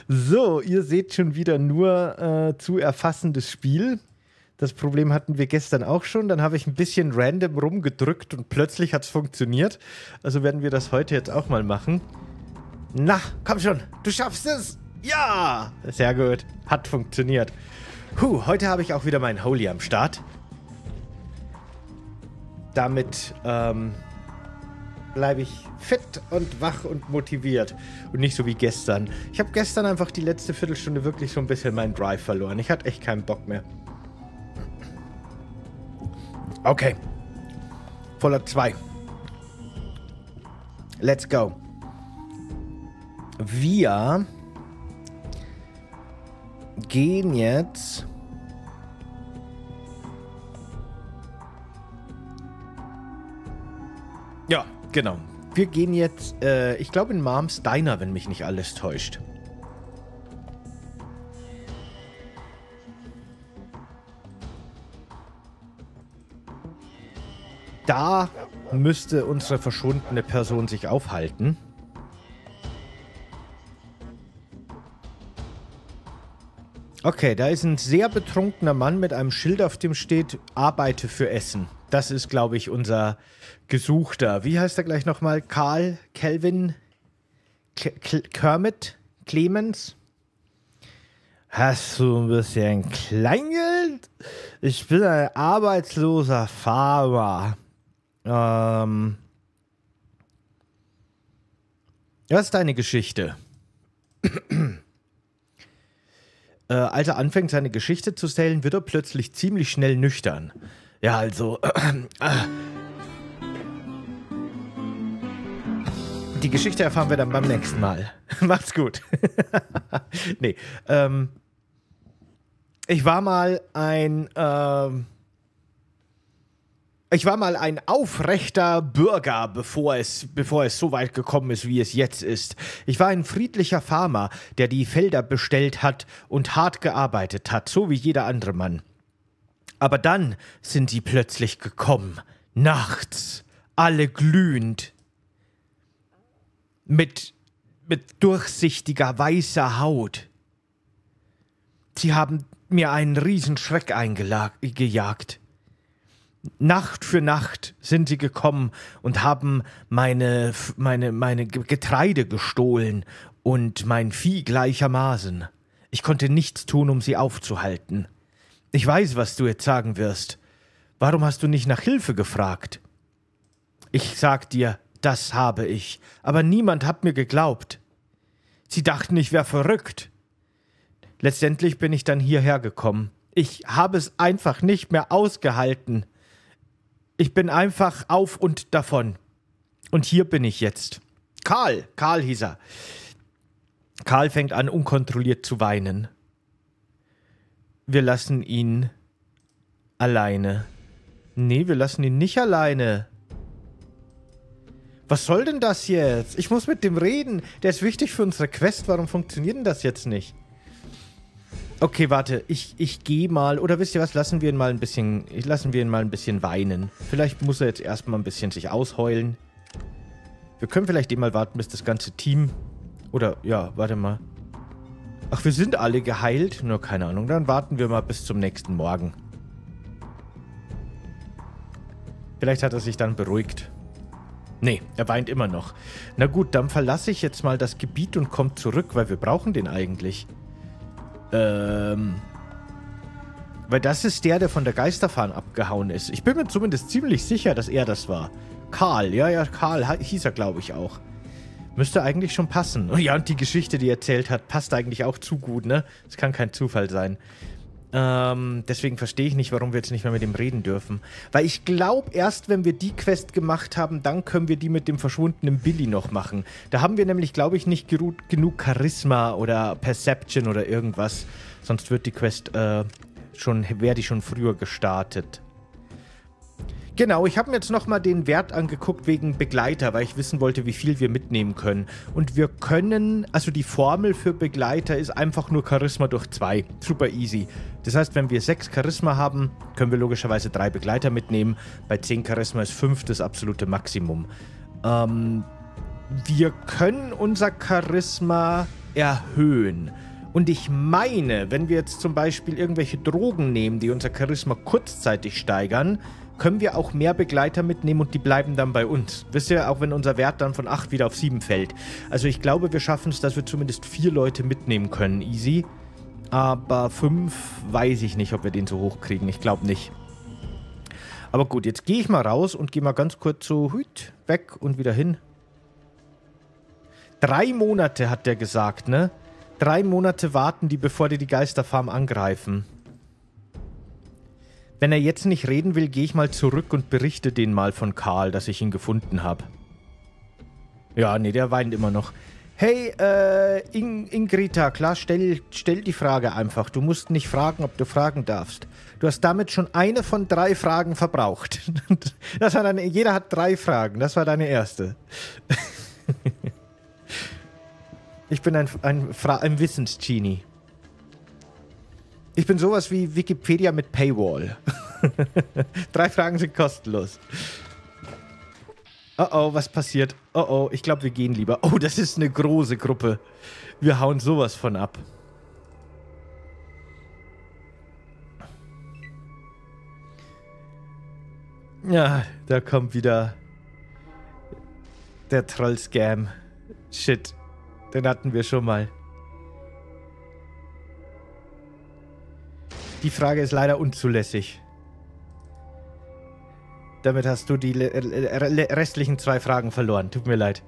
So, ihr seht schon wieder nur zu erfassendes Spiel. Das Problem hatten wir gestern auch schon. Dann habe ich ein bisschen random rumgedrückt und plötzlich hat es funktioniert. Also werden wir das heute jetzt auch mal machen. Na, komm schon, du schaffst es! Ja! Sehr gut, hat funktioniert. Heute habe ich auch wieder meinen Holy am Start. Damit bleibe ich fit und wach und motiviert. Und nicht so wie gestern. Ich habe gestern einfach die letzte Viertelstunde wirklich so ein bisschen meinen Drive verloren. Ich hatte echt keinen Bock mehr. Okay. Voller 2. Let's go. Wir gehen jetzt... Ja, genau. Wir gehen jetzt, ich glaube in Moms Diner, wenn mich nicht alles täuscht. Da müsste unsere verschwundene Person sich aufhalten. Okay, da ist ein sehr betrunkener Mann mit einem Schild, auf dem steht, arbeite für Essen. Das ist, glaube ich, unser Gesuchter. Wie heißt er gleich nochmal? Karl, Kelvin, Kermit, Clemens? Hast du ein bisschen Kleingeld? Ich bin ein arbeitsloser Farmer. Was ist deine Geschichte? Als er anfängt, seine Geschichte zu erzählen, wird er plötzlich ziemlich schnell nüchtern. Ja, also... Die Geschichte erfahren wir dann beim nächsten Mal. Macht's gut. Nee, ich war mal ein aufrechter Bürger, bevor es so weit gekommen ist, wie es jetzt ist. Ich war ein friedlicher Farmer, der die Felder bestellt hat und hart gearbeitet hat, so wie jeder andere Mann. Aber dann sind sie plötzlich gekommen, nachts, alle glühend, mit durchsichtiger weißer Haut. Sie haben mir einen Riesenschreck eingejagt. Nacht für Nacht sind sie gekommen und haben meine Getreide gestohlen und mein Vieh gleichermaßen. Ich konnte nichts tun, um sie aufzuhalten. Ich weiß, was du jetzt sagen wirst. Warum hast du nicht nach Hilfe gefragt? Ich sag dir, das habe ich, aber niemand hat mir geglaubt. Sie dachten, ich wäre verrückt. Letztendlich bin ich dann hierher gekommen. Ich habe es einfach nicht mehr ausgehalten. Ich bin einfach auf und davon. Und hier bin ich jetzt. Karl hieß er. Karl fängt an, unkontrolliert zu weinen. Wir lassen ihn alleine. Nee, wir lassen ihn nicht alleine. Was soll denn das jetzt? Ich muss mit dem reden. Der ist wichtig für unsere Quest. Warum funktioniert denn das jetzt nicht? Okay, warte. Ich gehe mal. Oder wisst ihr was? Lassen wir ihn mal ein bisschen weinen. Vielleicht muss er jetzt erstmal ein bisschen sich ausheulen. Wir können vielleicht mal warten, bis das ganze Team... Oder, ja, warte mal. Ach, wir sind alle geheilt? Nur keine Ahnung. Dann warten wir mal bis zum nächsten Morgen. Vielleicht hat er sich dann beruhigt. Nee, er weint immer noch. Na gut, dann verlasse ich jetzt mal das Gebiet und komme zurück, weil wir brauchen den eigentlich. Weil das ist der von der Geisterfahne abgehauen ist. Ich bin mir zumindest ziemlich sicher, dass er das war. Karl, ja, Karl hieß er, glaube ich, auch. Müsste eigentlich schon passen. Ja, und die Geschichte, die er erzählt hat, passt eigentlich auch zu gut, ne? Das kann kein Zufall sein. Deswegen verstehe ich nicht, warum wir jetzt nicht mehr mit ihm reden dürfen. Weil ich glaube, erst wenn wir die Quest gemacht haben, dann können wir die mit dem verschwundenen Billy noch machen. Da haben wir nämlich, glaube ich, nicht genug Charisma oder Perception oder irgendwas. Sonst wird die Quest wäre die schon früher gestartet. Genau, ich habe mir jetzt nochmal den Wert angeguckt wegen Begleiter, weil ich wissen wollte, wie viel wir mitnehmen können. Und wir können, also die Formel für Begleiter ist einfach nur Charisma durch 2. Super easy. Das heißt, wenn wir 6 Charisma haben, können wir logischerweise 3 Begleiter mitnehmen. Bei 10 Charisma ist 5 das absolute Maximum. Wir können unser Charisma erhöhen. Und ich meine, wenn wir jetzt zum Beispiel irgendwelche Drogen nehmen, die unser Charisma kurzzeitig steigern, können wir auch mehr Begleiter mitnehmen und die bleiben dann bei uns. Wisst ihr, auch wenn unser Wert dann von 8 wieder auf 7 fällt. Also ich glaube, wir schaffen es, dass wir zumindest 4 Leute mitnehmen können, easy. Aber 5 weiß ich nicht, ob wir den so hoch kriegen. Ich glaube nicht. Aber gut, jetzt gehe ich mal raus und gehe mal ganz kurz so weg und wieder hin. 3 Monate hat der gesagt, ne? 3 Monate warten die, bevor die Geisterfarm angreifen. Wenn er jetzt nicht reden will, gehe ich mal zurück und berichte denen mal von Karl, dass ich ihn gefunden habe. Ja, nee, der weint immer noch. Hey, Ingrita, klar, stell die Frage einfach. Du musst nicht fragen, ob du fragen darfst. Du hast damit schon eine von 3 Fragen verbraucht. Jeder hat 3 Fragen. Das war deine erste. Ich bin ein Wissensgenie. Ich bin sowas wie Wikipedia mit Paywall. 3 Fragen sind kostenlos. Oh oh, was passiert? Oh oh, ich glaube, wir gehen lieber. Oh, das ist eine große Gruppe. Wir hauen sowas von ab. Ja, da kommt wieder der Troll-Scam. Shit, den hatten wir schon mal. Die Frage ist leider unzulässig. Damit hast du die restlichen 2 Fragen verloren. Tut mir leid.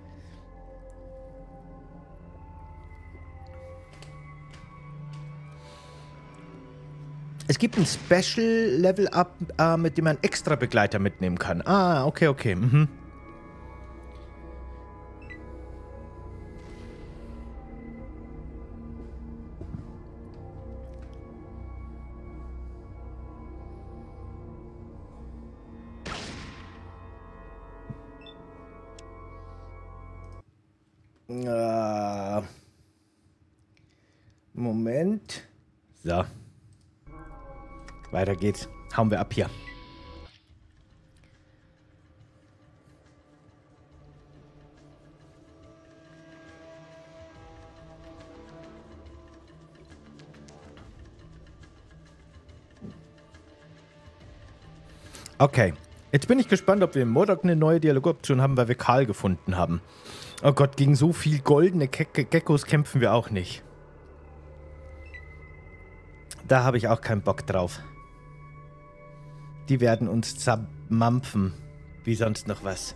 Es gibt ein Special-Level-Up, mit dem man extra Begleiter mitnehmen kann. Ah, okay, okay. Mhm. Moment. So. Weiter geht's. Hauen wir ab hier. Okay. Jetzt bin ich gespannt, ob wir im Modok eine neue Dialogoption haben, weil wir Karl gefunden haben. Oh Gott, gegen so viel goldene Geckos kämpfen wir auch nicht. Da habe ich auch keinen Bock drauf. Die werden uns zermampfen. Wie sonst noch was.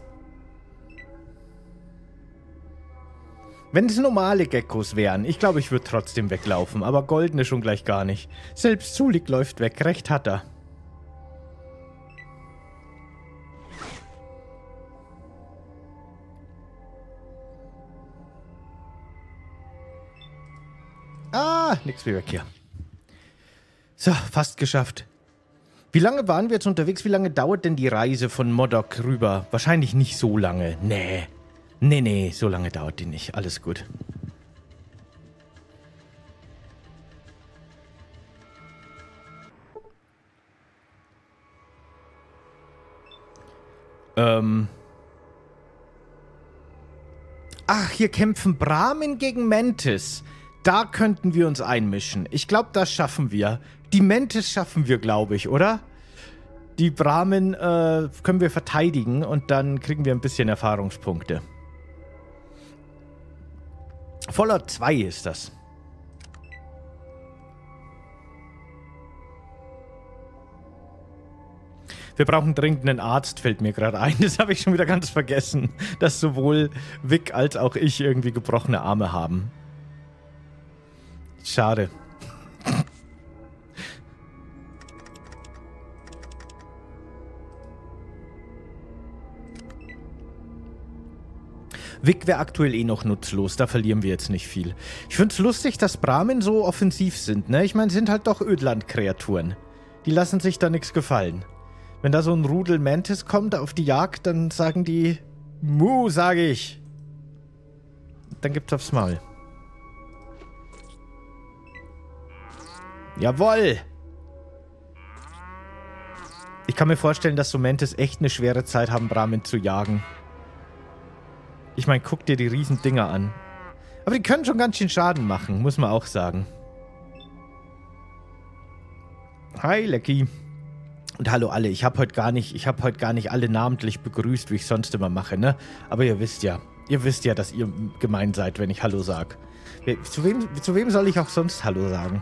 Wenn es normale Geckos wären, ich glaube, ich würde trotzdem weglaufen. Aber goldene schon gleich gar nicht. Selbst Zulik läuft weg. Recht hat er. Ah, nix wie weg hier. So, fast geschafft. Wie lange waren wir jetzt unterwegs? Wie lange dauert denn die Reise von Modok rüber? Wahrscheinlich nicht so lange. Nee. Nee, so lange dauert die nicht. Alles gut. Ach, hier kämpfen Brahmin gegen Mantis. Da könnten wir uns einmischen. Ich glaube, das schaffen wir. Die Mantis schaffen wir, glaube ich, oder? Die Brahmin können wir verteidigen und dann kriegen wir ein bisschen Erfahrungspunkte. Fallout 2 ist das. Wir brauchen dringend einen Arzt, fällt mir gerade ein. Das habe ich schon wieder ganz vergessen, dass sowohl Vic als auch ich irgendwie gebrochene Arme haben. Schade. Vic wäre aktuell eh noch nutzlos, da verlieren wir jetzt nicht viel. Ich finde es lustig, dass Brahmin so offensiv sind, ne? Ich meine, sind halt doch Ödland-Kreaturen. Die lassen sich da nichts gefallen. Wenn da so ein Rudel Mantis kommt auf die Jagd, dann sagen die Mu, sage ich. Dann gibt's aufs Maul. Jawoll! Ich kann mir vorstellen, dass so Mantis echt eine schwere Zeit haben, Brahmin zu jagen. Ich meine, guck dir die riesen Dinger an. Aber die können schon ganz schön Schaden machen, muss man auch sagen. Hi, Lecky. Und hallo alle, ich habe heute gar nicht alle namentlich begrüßt, wie ich sonst immer mache, ne? Aber ihr wisst ja, dass ihr gemein seid, wenn ich Hallo sag. Zu wem soll ich auch sonst Hallo sagen?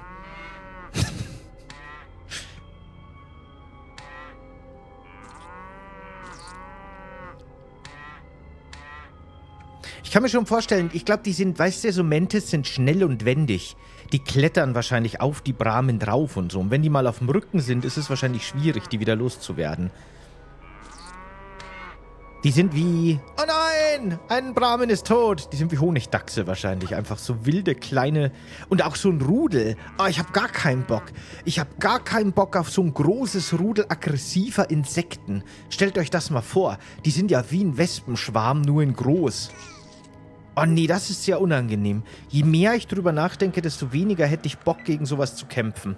Ich kann mir schon vorstellen, ich glaube, die sind, weißt du, so Mantis sind schnell und wendig. Die klettern wahrscheinlich auf die Bramen drauf und so. Und wenn die mal auf dem Rücken sind, ist es wahrscheinlich schwierig, die wieder loszuwerden. Die sind wie... Oh nein! Ein Bramen ist tot! Die sind wie Honigdachse wahrscheinlich. Einfach so wilde, kleine... Und auch so ein Rudel. Oh, ich habe gar keinen Bock. Ich habe gar keinen Bock auf so ein großes Rudel aggressiver Insekten. Stellt euch das mal vor. Die sind ja wie ein Wespenschwarm, nur in groß. Oh nee, das ist sehr unangenehm. Je mehr ich drüber nachdenke, desto weniger hätte ich Bock, gegen sowas zu kämpfen.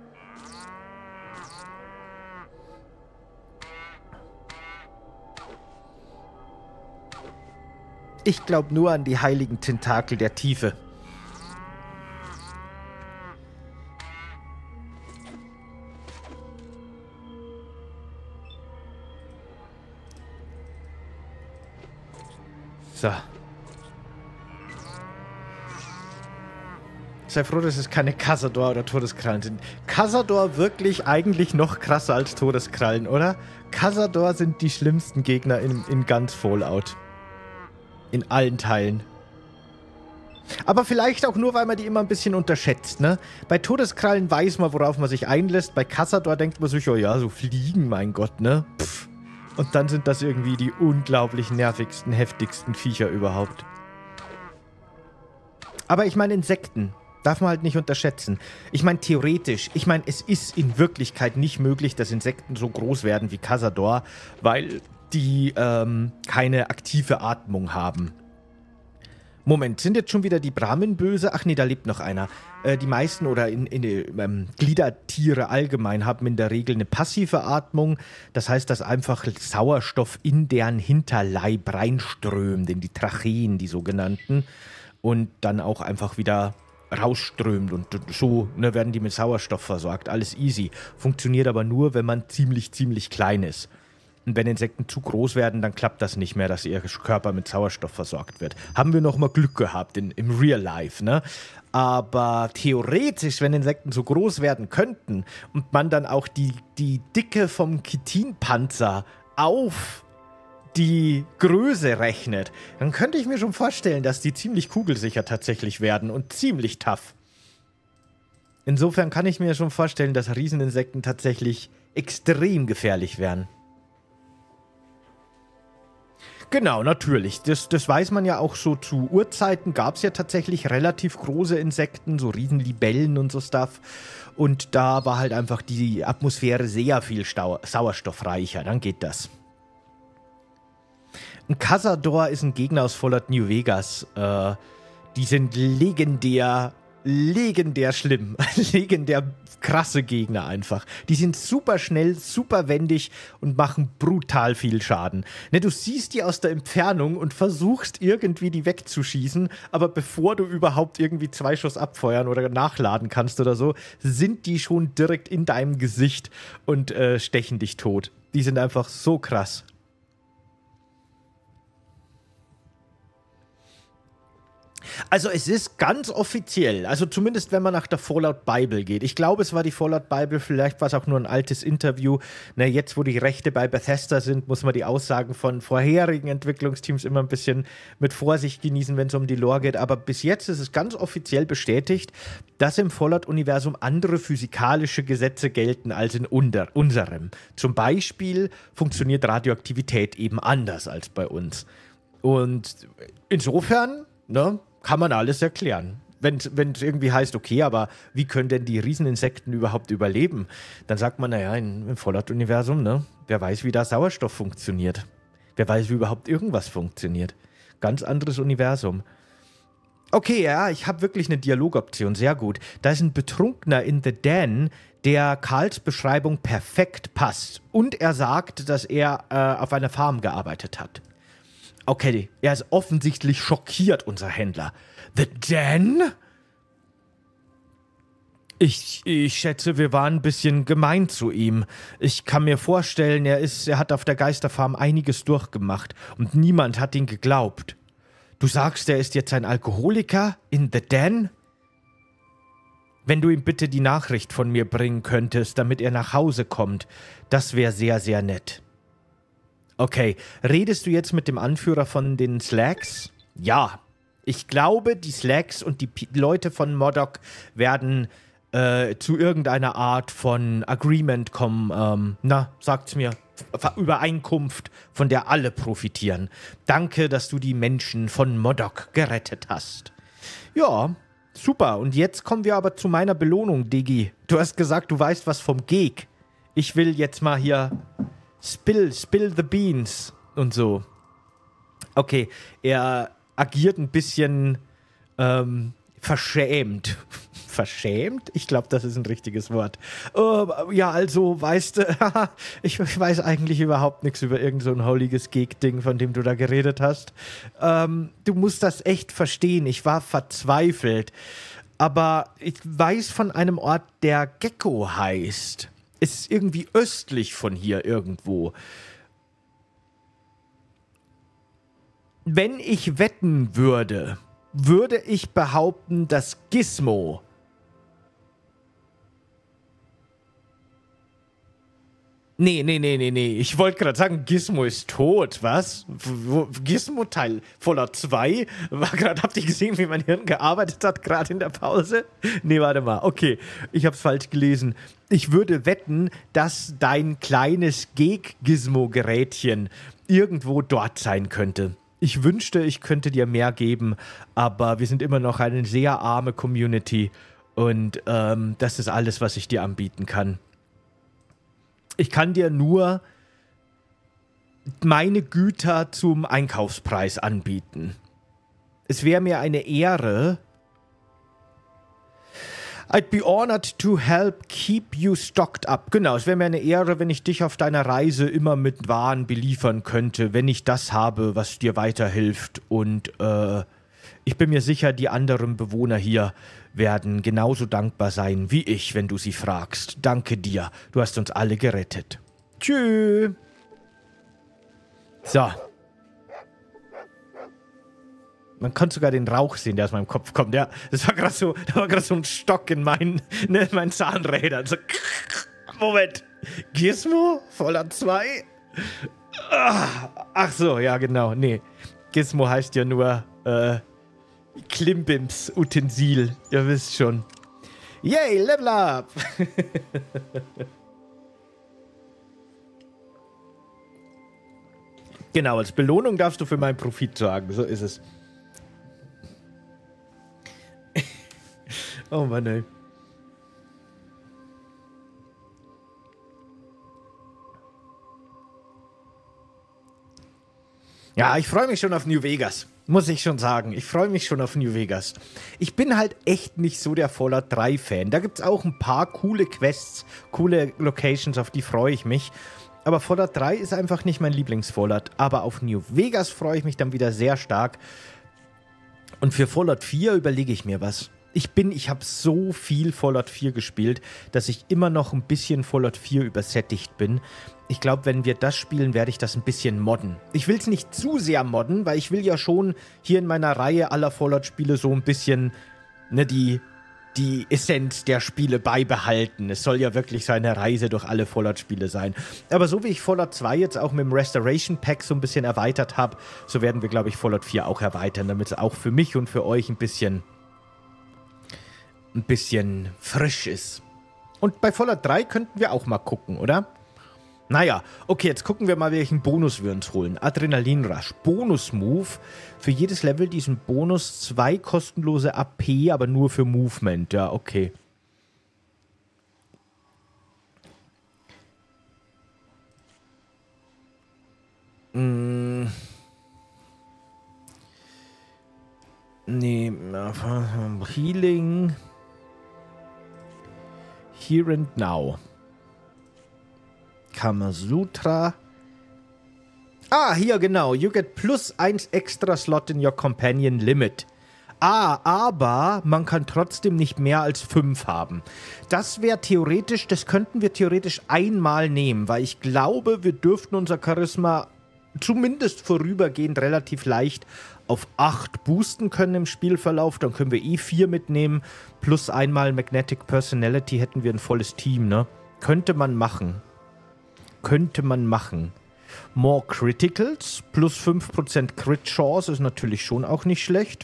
Ich glaube nur an die heiligen Tentakel der Tiefe. So. Sei froh, dass es keine Cazador oder Todeskrallen sind. Cazador wirklich eigentlich noch krasser als Todeskrallen, oder? Cazador sind die schlimmsten Gegner in ganz Fallout. In allen Teilen. Aber vielleicht auch nur, weil man die immer ein bisschen unterschätzt, ne? Bei Todeskrallen weiß man, worauf man sich einlässt. Bei Cazador denkt man sich, oh ja, so fliegen, mein Gott, ne? Pff. Und dann sind das irgendwie die unglaublich nervigsten, heftigsten Viecher überhaupt. Aber ich meine Insekten. Darf man halt nicht unterschätzen. Ich meine, theoretisch, es ist in Wirklichkeit nicht möglich, dass Insekten so groß werden wie Cazador, weil die keine aktive Atmung haben. Moment, sind jetzt schon wieder die Bramen böse? Ach nee, da lebt noch einer. Die meisten oder Gliedertiere allgemein haben in der Regel eine passive Atmung. Das heißt, dass einfach Sauerstoff in deren Hinterleib reinströmt, in die Tracheen, die sogenannten, und dann auch einfach wieder rausströmt und so, ne, werden die mit Sauerstoff versorgt. Alles easy. Funktioniert aber nur, wenn man ziemlich klein ist. Und wenn Insekten zu groß werden, dann klappt das nicht mehr, dass ihr Körper mit Sauerstoff versorgt wird. Haben wir noch mal Glück gehabt im Real Life, ne? Aber theoretisch, wenn Insekten so groß werden könnten und man dann auch die Dicke vom Chitinpanzer auf die Größe rechnet, dann könnte ich mir schon vorstellen, dass die ziemlich kugelsicher tatsächlich werden und ziemlich tough. Insofern kann ich mir schon vorstellen, dass Rieseninsekten tatsächlich extrem gefährlich wären. Genau, natürlich. Das weiß man ja auch so. Zu Urzeiten gab es ja tatsächlich relativ große Insekten, so Riesenlibellen und so Stuff. Und da war halt einfach die Atmosphäre sehr viel sauerstoffreicher. Dann geht das. Ein Cazador ist ein Gegner aus Fallout New Vegas. Die sind legendär schlimm. Legendär krasse Gegner einfach. Die sind super schnell, super wendig und machen brutal viel Schaden. Ne, du siehst die aus der Entfernung und versuchst irgendwie die wegzuschießen, aber bevor du überhaupt irgendwie 2 Schuss abfeuern oder nachladen kannst oder so, sind die schon direkt in deinem Gesicht und stechen dich tot. Die sind einfach so krass. Also es ist ganz offiziell, also zumindest wenn man nach der Fallout Bible geht. Ich glaube, es war die Fallout Bible, vielleicht war es auch nur ein altes Interview. Na, jetzt, wo die Rechte bei Bethesda sind, muss man die Aussagen von vorherigen Entwicklungsteams immer ein bisschen mit Vorsicht genießen, wenn es um die Lore geht. Aber bis jetzt ist es ganz offiziell bestätigt, dass im Fallout-Universum andere physikalische Gesetze gelten als in unserem. Zum Beispiel funktioniert Radioaktivität eben anders als bei uns. Und insofern, ne, kann man alles erklären. Wenn es irgendwie heißt, okay, aber wie können denn die Rieseninsekten überhaupt überleben? Dann sagt man, naja, im Fallout-Universum, ne, wer weiß, wie da Sauerstoff funktioniert. Wer weiß, wie überhaupt irgendwas funktioniert. Ganz anderes Universum. Okay, ja, ich habe wirklich eine Dialogoption, sehr gut. Da ist ein Betrunkener in The Den, der Karls Beschreibung perfekt passt. Und er sagt, dass er auf einer Farm gearbeitet hat. Okay, er ist offensichtlich schockiert, unser Händler. The Den? Ich schätze, wir waren ein bisschen gemein zu ihm. Ich kann mir vorstellen, er hat auf der Geisterfarm einiges durchgemacht und niemand hat ihn geglaubt. Du sagst, er ist jetzt ein Alkoholiker in The Den? Wenn du ihm bitte die Nachricht von mir bringen könntest, damit er nach Hause kommt, das wäre sehr, sehr nett. Okay, redest du jetzt mit dem Anführer von den Slacks? Ja. Ich glaube, die Slacks und die Leute von Modok werden zu irgendeiner Art von Agreement kommen, sagt's mir, Übereinkunft, von der alle profitieren. Danke, dass du die Menschen von Modok gerettet hast. Ja, super. Und jetzt kommen wir aber zu meiner Belohnung, Diggi. Du hast gesagt, du weißt was vom Geg. Ich will jetzt mal hier spill the beans und so. Okay, er agiert ein bisschen verschämt. Verschämt? Ich glaube, das ist ein richtiges Wort. Ja, also, weißt du, ich weiß eigentlich überhaupt nichts über irgend so ein heiliges Geg-Ding, von dem du da geredet hast. Du musst das echt verstehen. Ich war verzweifelt. Aber ich weiß von einem Ort, der Gecko heißt. Es ist irgendwie östlich von hier irgendwo. Wenn ich wetten würde, würde ich behaupten, dass Gizmo Nee. Ich wollte gerade sagen, Gizmo ist tot, was? Gizmo Teil Fallout 2? Habt ihr gesehen, wie mein Hirn gearbeitet hat, gerade in der Pause? Nee, warte mal. Okay, ich hab's falsch gelesen. Ich würde wetten, dass dein kleines Gizmo-Gerätchen irgendwo dort sein könnte. Ich wünschte, ich könnte dir mehr geben, aber wir sind immer noch eine sehr arme Community und das ist alles, was ich dir anbieten kann. Ich kann dir nur meine Güter zum Einkaufspreis anbieten. Es wäre mir eine Ehre. I'd be honored to help keep you stocked up. Genau, es wäre mir eine Ehre, wenn ich dich auf deiner Reise immer mit Waren beliefern könnte, wenn ich das habe, was dir weiterhilft. Und ich bin mir sicher, die anderen Bewohner hier werden genauso dankbar sein wie ich, wenn du sie fragst. Danke dir, du hast uns alle gerettet. Tschüss. So. Man konnte sogar den Rauch sehen, der aus meinem Kopf kommt. Ja, das war gerade so, ein Stock in meinen Zahnrädern. So, Moment. Gizmo? Fallout 2? Ach so, ja genau. Nee. Gizmo heißt ja nur Klimbims Utensil. Ihr wisst schon. Yay, Level Up! Genau, als Belohnung darfst du für meinen Profit sorgen. So ist es. Oh Mann, ey. Ja, ich freue mich schon auf New Vegas. Muss ich schon sagen. Ich freue mich schon auf New Vegas. Ich bin halt echt nicht so der Fallout 3 Fan. Da gibt es auch ein paar coole Quests, coole Locations, auf die freue ich mich. Aber Fallout 3 ist einfach nicht mein Lieblings-Fallout. Aber auf New Vegas freue ich mich dann wieder sehr stark. Und für Fallout 4 überlege ich mir was. Ich habe so viel Fallout 4 gespielt, dass ich immer noch ein bisschen Fallout 4 übersättigt bin. Ich glaube, wenn wir das spielen, werde ich das ein bisschen modden. Ich will es nicht zu sehr modden, weil ich will ja schon hier in meiner Reihe aller Fallout-Spiele so ein bisschen die Essenz der Spiele beibehalten. Es soll ja wirklich so eine Reise durch alle Fallout-Spiele sein. Aber so wie ich Fallout 2 jetzt auch mit dem Restoration Pack so ein bisschen erweitert habe, so werden wir, glaube ich, Fallout 4 auch erweitern, damit es auch für mich und für euch ein bisschen frisch ist. Und bei Fallout 3 könnten wir auch mal gucken, oder? Naja, okay, jetzt gucken wir mal, welchen Bonus wir uns holen. Adrenalinrush. Bonus-Move. Für jedes Level diesen Bonus 2 kostenlose AP, aber nur für Movement. Ja, okay. Nee, Healing. Here and Now. Kamasutra. Ah, hier genau. You get +1 extra Slot in your Companion Limit. Ah, aber man kann trotzdem nicht mehr als 5 haben. Das wäre theoretisch, das könnten wir theoretisch einmal nehmen, weil ich glaube, wir dürften unser Charisma zumindest vorübergehend relativ leicht auf 8 boosten können im Spielverlauf. Dann können wir 4 mitnehmen, plus einmal Magnetic Personality hätten wir ein volles Team, ne? Könnte man machen. Könnte man machen. More Criticals, plus 5% Crit Chance ist natürlich schon auch nicht schlecht.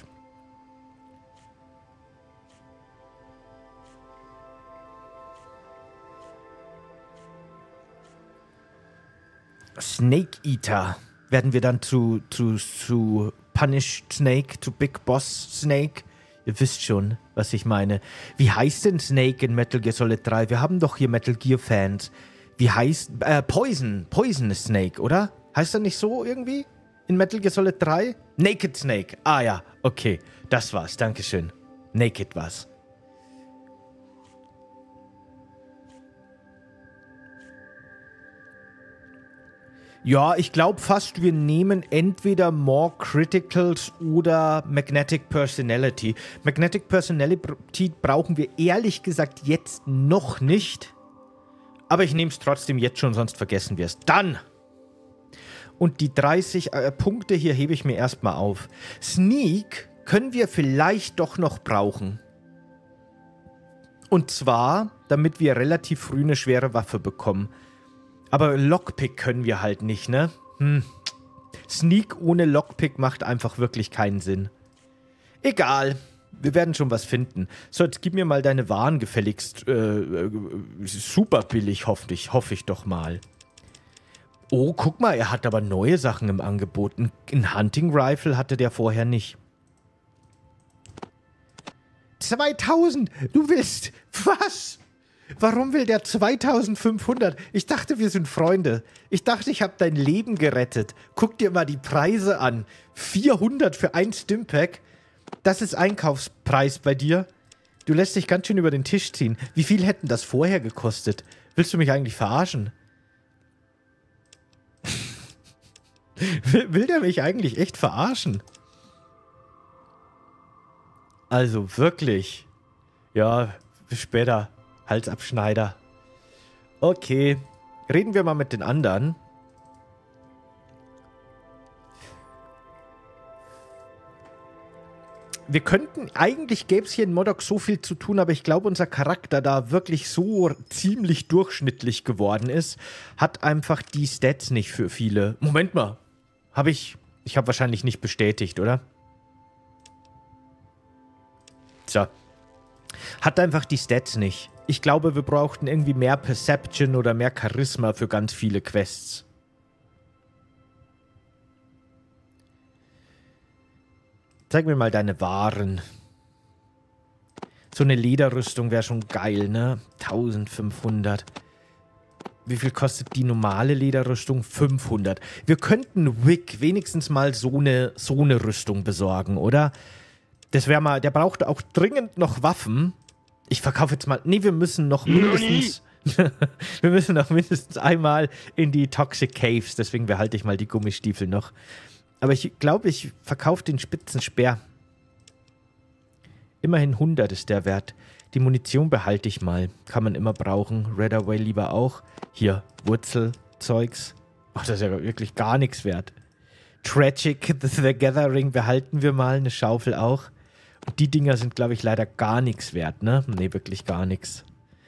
Snake Eater werden wir dann zu Punished Snake, zu Big Boss Snake. Ihr wisst schon, was ich meine. Wie heißt denn Snake in Metal Gear Solid 3? Wir haben doch hier Metal Gear Fans. Wie heißt... Poison. Poison ist Snake, oder? Heißt er nicht so irgendwie? In Metal Gear Solid 3? Naked Snake. Ah ja, okay. Das war's. Dankeschön. Naked war's. Ja, ich glaube fast, wir nehmen entweder More Criticals oder Magnetic Personality. Magnetic Personality brauchen wir ehrlich gesagt jetzt noch nicht. Aber ich nehme es trotzdem jetzt schon, sonst vergessen wir es. Dann! Und die 30 Punkte hier hebe ich mir erstmal auf. Sneak können wir vielleicht doch noch brauchen. Und zwar, damit wir relativ früh eine schwere Waffe bekommen. Aber Lockpick können wir halt nicht, ne? Sneak ohne Lockpick macht einfach wirklich keinen Sinn. Egal. Wir werden schon was finden. So, jetzt gib mir mal deine Waren gefälligst. Super billig, hoffe ich doch mal. Oh, guck mal, er hat aber neue Sachen im Angebot. Ein Hunting Rifle hatte der vorher nicht. 2000! Du willst... Was? Warum will der 2500? Ich dachte, wir sind Freunde. Ich dachte, ich habe dein Leben gerettet. Guck dir mal die Preise an. 400 für ein Stimpack. Das ist Einkaufspreis bei dir. Du lässt dich ganz schön über den Tisch ziehen. Wie viel hätten das vorher gekostet? Willst du mich eigentlich verarschen? Will der mich eigentlich echt verarschen? Also wirklich. Ja, bis später. Halsabschneider. Okay. Reden wir mal mit den anderen. Wir könnten, eigentlich gäbe es hier in Modok so viel zu tun, aber ich glaube, unser Charakter da wirklich so ziemlich durchschnittlich geworden ist, hat einfach die Stats nicht für viele. Moment mal. Ich habe wahrscheinlich nicht bestätigt, oder? So. Hat einfach die Stats nicht. Ich glaube, wir brauchten irgendwie mehr Perception oder mehr Charisma für ganz viele Quests. Zeig mir mal deine Waren. So eine Lederrüstung wäre schon geil, ne? 1500. Wie viel kostet die normale Lederrüstung? 500. Wir könnten Wick wenigstens mal so eine Rüstung besorgen, oder? Das wäre mal... Der braucht auch dringend noch Waffen. Ich verkaufe jetzt mal... Nee, wir müssen noch mindestens... wir müssen noch mindestens einmal in die Toxic Caves. Deswegen behalte ich mal die Gummistiefel noch. Aber ich glaube, ich verkaufe den Spitzenspeer. Immerhin 100 ist der Wert. Die Munition behalte ich mal. Kann man immer brauchen. Redaway lieber auch. Hier, Wurzelzeugs. Ach, das ist ja wirklich gar nichts wert. Tragic, The Gathering behalten wir mal. Eine Schaufel auch. Und die Dinger sind, glaube ich, leider gar nichts wert, ne? Nee, wirklich gar nichts.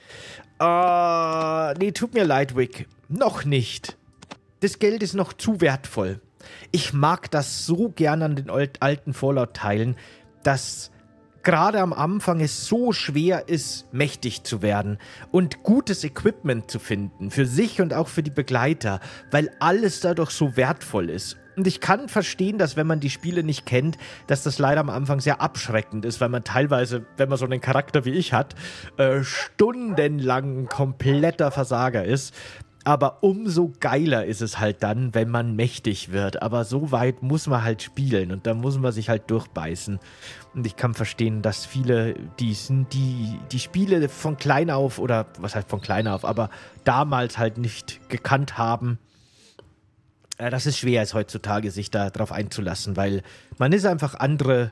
Nee, tut mir leid, Wick. Noch nicht. Das Geld ist noch zu wertvoll. Ich mag das so gern an den alten Fallout-Teilen, dass gerade am Anfang es so schwer ist, mächtig zu werden und gutes Equipment zu finden, für sich und auch für die Begleiter, weil alles dadurch so wertvoll ist. Und ich kann verstehen, dass wenn man die Spiele nicht kennt, dass das leider am Anfang sehr abschreckend ist, weil man teilweise, wenn man so einen Charakter wie ich hat, stundenlang ein kompletter Versager ist. Aber umso geiler ist es halt dann, wenn man mächtig wird. Aber so weit muss man halt spielen und da muss man sich halt durchbeißen. Und ich kann verstehen, dass viele die Spiele von klein auf, oder was heißt von klein auf, aber damals halt nicht gekannt haben, Das ist schwer, es heutzutage, sich da drauf einzulassen, weil man ist einfach andere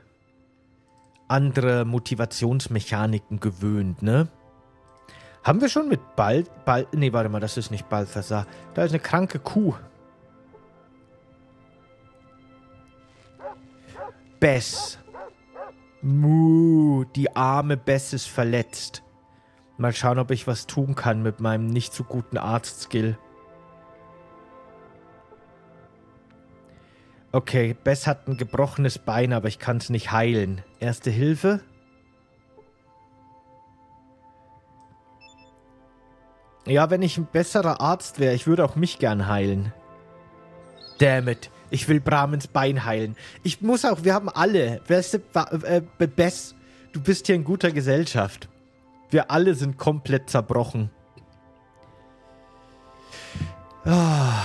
Motivationsmechaniken gewöhnt, ne? Haben wir schon mit nee, warte mal, das ist nicht Balthasar. Da ist eine kranke Kuh. Bess. Die arme Bess ist verletzt. Mal schauen, ob ich was tun kann mit meinem nicht so guten Arztskill. Okay, Bess hat ein gebrochenes Bein, aber ich kann es nicht heilen. Erste Hilfe? Ja, wenn ich ein besserer Arzt wäre, ich würde auch mich gern heilen. Damn it. Ich will Brahmens Bein heilen. Ich muss auch, wir haben alle. Weißt du, Bess, du bist hier in guter Gesellschaft. Wir alle sind komplett zerbrochen. Ah.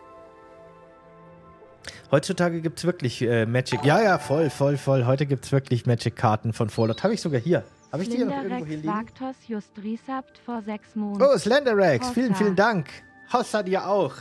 Heutzutage gibt es wirklich Magic. Ja, voll. Heute gibt es wirklich Magic-Karten von Fallout. Habe ich sogar hier. Habe ich die noch irgendwo hier liegen? Just resubbed vor 6 Monaten. Oh, Slenderrex. Vielen Dank. Hossa dir auch.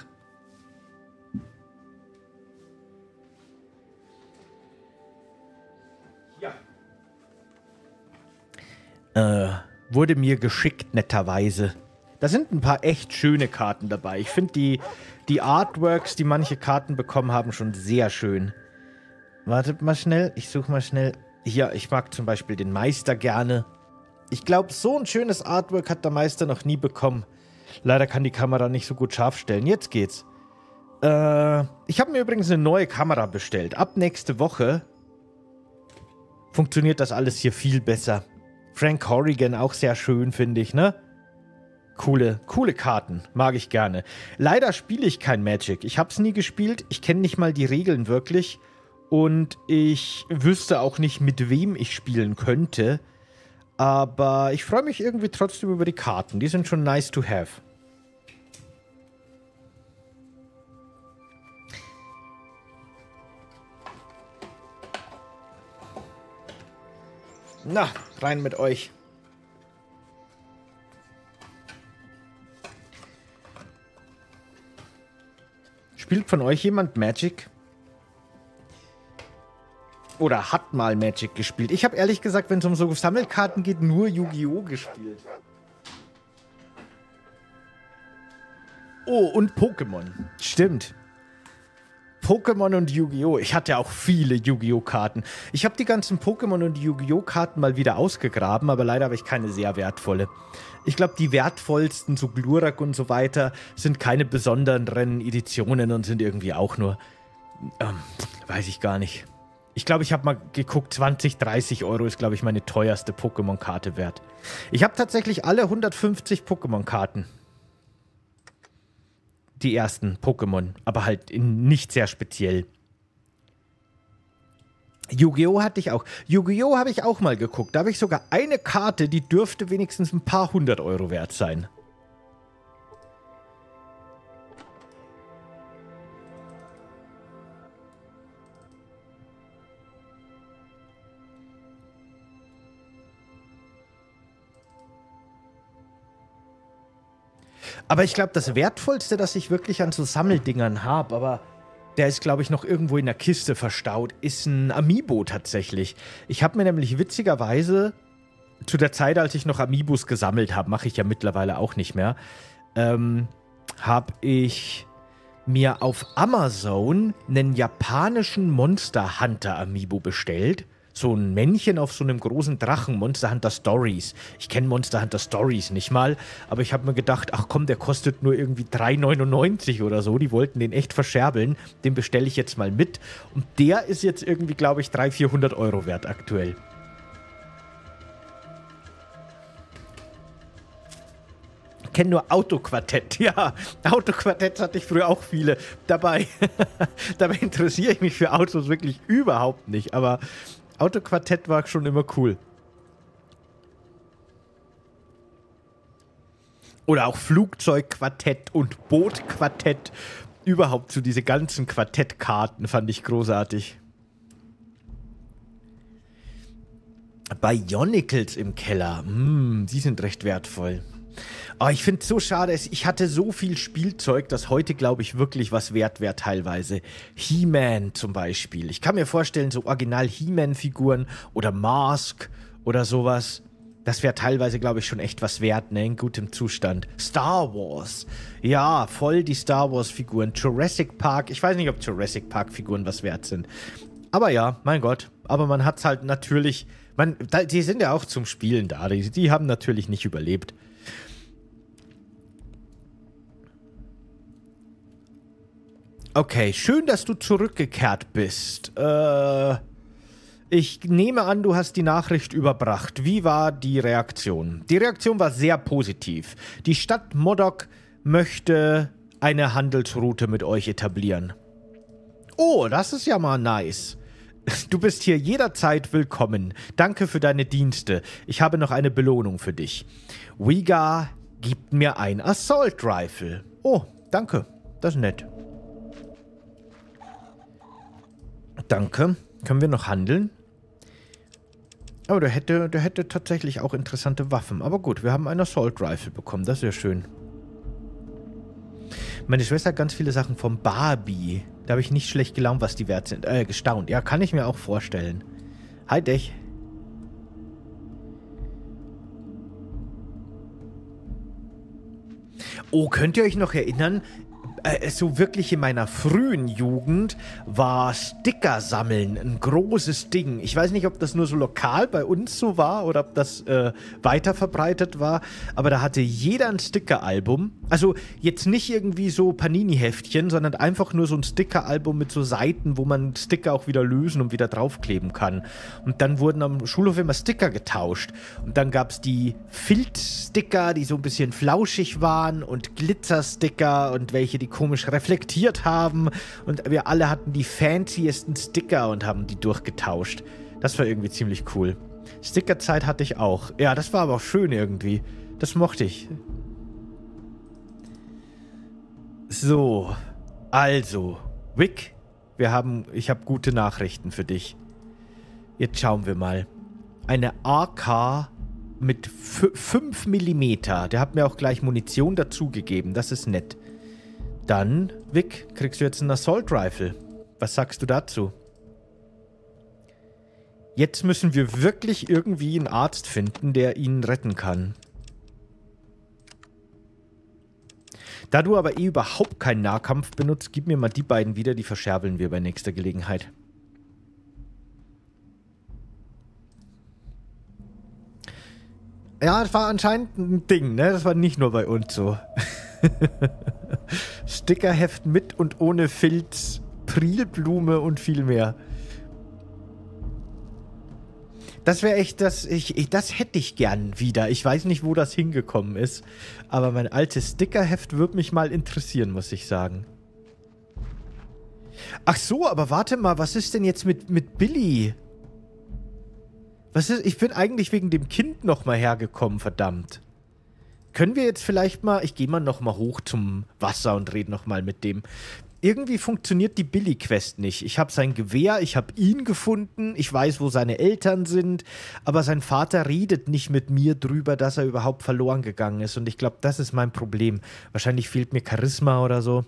Ja. Wurde mir geschickt, netterweise. Da sind ein paar echt schöne Karten dabei. Ich finde die Artworks, die manche Karten bekommen haben, schon sehr schön. Wartet mal schnell. Ich suche mal schnell. Hier, ich mag zum Beispiel den Meister gerne. Ich glaube, so ein schönes Artwork hat der Meister noch nie bekommen. Leider kann die Kamera nicht so gut scharf stellen. Jetzt geht's. Ich habe mir übrigens eine neue Kamera bestellt. Ab nächste Woche funktioniert das alles hier viel besser. Frank Corrigan auch sehr schön, finde ich, ne? Coole Karten. Mag ich gerne. Leider spiele ich kein Magic. Ich habe es nie gespielt. Ich kenne nicht mal die Regeln wirklich. Und ich wüsste auch nicht, mit wem ich spielen könnte. Aber ich freue mich irgendwie trotzdem über die Karten. Die sind schon nice to have. Na, rein mit euch. Spielt von euch jemand Magic? Oder hat mal Magic gespielt? Ich habe ehrlich gesagt, wenn es um so Sammelkarten geht, nur Yu-Gi-Oh! Gespielt. Oh, und Pokémon. Stimmt. Pokémon und Yu-Gi-Oh! Ich hatte auch viele Yu-Gi-Oh! Karten. Ich habe die ganzen Pokémon und Yu-Gi-Oh! Karten mal wieder ausgegraben, aber leider habe ich keine sehr wertvolle. Ich glaube, die wertvollsten, so Glurak und so weiter, sind keine besonderen Editionen und sind irgendwie auch nur, weiß ich gar nicht. Ich glaube, ich habe mal geguckt, 20, 30 Euro ist, glaube ich, meine teuerste Pokémon-Karte wert. Ich habe tatsächlich alle 150 Pokémon-Karten. Die ersten Pokémon, aber halt nicht sehr speziell. Yu-Gi-Oh! Hatte ich auch. Yu-Gi-Oh! Habe ich auch mal geguckt. Da habe ich sogar eine Karte, die dürfte wenigstens ein paar 100 Euro wert sein. Aber ich glaube, das Wertvollste, das ich wirklich an so Sammeldingern habe, aber der ist, glaube ich, noch irgendwo in der Kiste verstaut, ist ein Amiibo tatsächlich. Ich habe mir nämlich witzigerweise zu der Zeit, als ich noch Amiibos gesammelt habe, mache ich ja mittlerweile auch nicht mehr, habe ich mir auf Amazon einen japanischen Monster Hunter Amiibo bestellt. So ein Männchen auf so einem großen Drachen, Monster Hunter Stories. Ich kenne Monster Hunter Stories nicht mal, aber ich habe mir gedacht, ach komm, der kostet nur irgendwie 3,99 oder so. Die wollten den echt verscherbeln. Den bestelle ich jetzt mal mit. Und der ist jetzt irgendwie, glaube ich, 300, 400 Euro wert aktuell. Ich kenne nur Autoquartett. Ja, Autoquartett hatte ich früher auch viele dabei. Dabei interessiere ich mich für Autos wirklich überhaupt nicht, aber Autoquartett war schon immer cool. Oder auch Flugzeugquartett und Bootquartett. Überhaupt so diese ganzen Quartettkarten fand ich großartig. Bionicles im Keller. Die sind recht wertvoll. Aber ich finde es so schade, ich hatte so viel Spielzeug, das heute, glaube ich, wirklich was wert wäre teilweise. He-Man zum Beispiel. Ich kann mir vorstellen, so original He-Man-Figuren oder Mask oder sowas. Das wäre teilweise, glaube ich, schon echt was wert, ne? In gutem Zustand. Star Wars. Ja, voll die Star Wars-Figuren. Jurassic Park. Ich weiß nicht, ob Jurassic Park-Figuren was wert sind. Aber ja, mein Gott. Aber man hat es halt natürlich... die sind ja auch zum Spielen da. Die haben natürlich nicht überlebt. Okay, schön, dass du zurückgekehrt bist. Ich nehme an, du hast die Nachricht überbracht. Wie war die Reaktion? Die Reaktion war sehr positiv. Die Stadt Modok möchte eine Handelsroute mit euch etablieren. Oh, das ist ja mal nice. Du bist hier jederzeit willkommen. Danke für deine Dienste. Ich habe noch eine Belohnung für dich. Wiga gibt mir ein Assault Rifle. Oh, danke. Das ist nett. Danke. Können wir noch handeln? Aber der hätte tatsächlich auch interessante Waffen. Aber gut, wir haben ein Assault Rifle bekommen. Das ist ja schön. Meine Schwester hat ganz viele Sachen vom Barbie. Da habe ich nicht schlecht gelaunt, was die wert sind. Gestaunt. Ja, kann ich mir auch vorstellen. Hi, Dech. Oh, könnt ihr euch noch erinnern? So wirklich in meiner frühen Jugend war Sticker sammeln ein großes Ding. Ich weiß nicht, ob das nur so lokal bei uns so war oder ob das weiter verbreitet war, aber da hatte jeder ein Sticker-Album. Also jetzt nicht irgendwie so Panini-Heftchen, sondern einfach nur so ein Sticker-Album mit so Seiten, wo man Sticker auch wieder lösen und wieder draufkleben kann. Und dann wurden am Schulhof immer Sticker getauscht. Und dann gab es die Filzsticker, die so ein bisschen flauschig waren und Glitzersticker und welche, die komisch reflektiert haben und wir alle hatten die fanciesten Sticker und haben die durchgetauscht. Das war irgendwie ziemlich cool. Stickerzeit hatte ich auch. Ja, das war aber auch schön irgendwie. Das mochte ich. So, also, Wick, ich habe gute Nachrichten für dich. Jetzt schauen wir mal. Eine AK mit 5 mm. Der hat mir auch gleich Munition dazugegeben. Das ist nett. Dann, Vic, kriegst du jetzt ein Assault Rifle. Was sagst du dazu? Jetzt müssen wir wirklich irgendwie einen Arzt finden, der ihn retten kann. Da du aber überhaupt keinen Nahkampf benutzt, gib mir mal die beiden wieder, die verscherbeln wir bei nächster Gelegenheit. Ja, das war anscheinend ein Ding, ne? Das war nicht nur bei uns so. Stickerheft mit und ohne Filz, Prilblume und viel mehr. Das wäre echt, das hätte ich gern wieder. Ich weiß nicht, wo das hingekommen ist, aber mein altes Stickerheft würde mich mal interessieren, muss ich sagen. Ach so, aber warte mal, was ist denn jetzt mit Billy? Was ist? Ich bin eigentlich wegen dem Kind nochmal hergekommen, verdammt. Können wir jetzt vielleicht mal... Ich gehe mal nochmal hoch zum Wasser und rede nochmal mit dem. Irgendwie funktioniert die Billy-Quest nicht. Ich habe sein Gewehr, ich habe ihn gefunden, ich weiß, wo seine Eltern sind, aber sein Vater redet nicht mit mir drüber, dass er überhaupt verloren gegangen ist. Und ich glaube, das ist mein Problem. Wahrscheinlich fehlt mir Charisma oder so.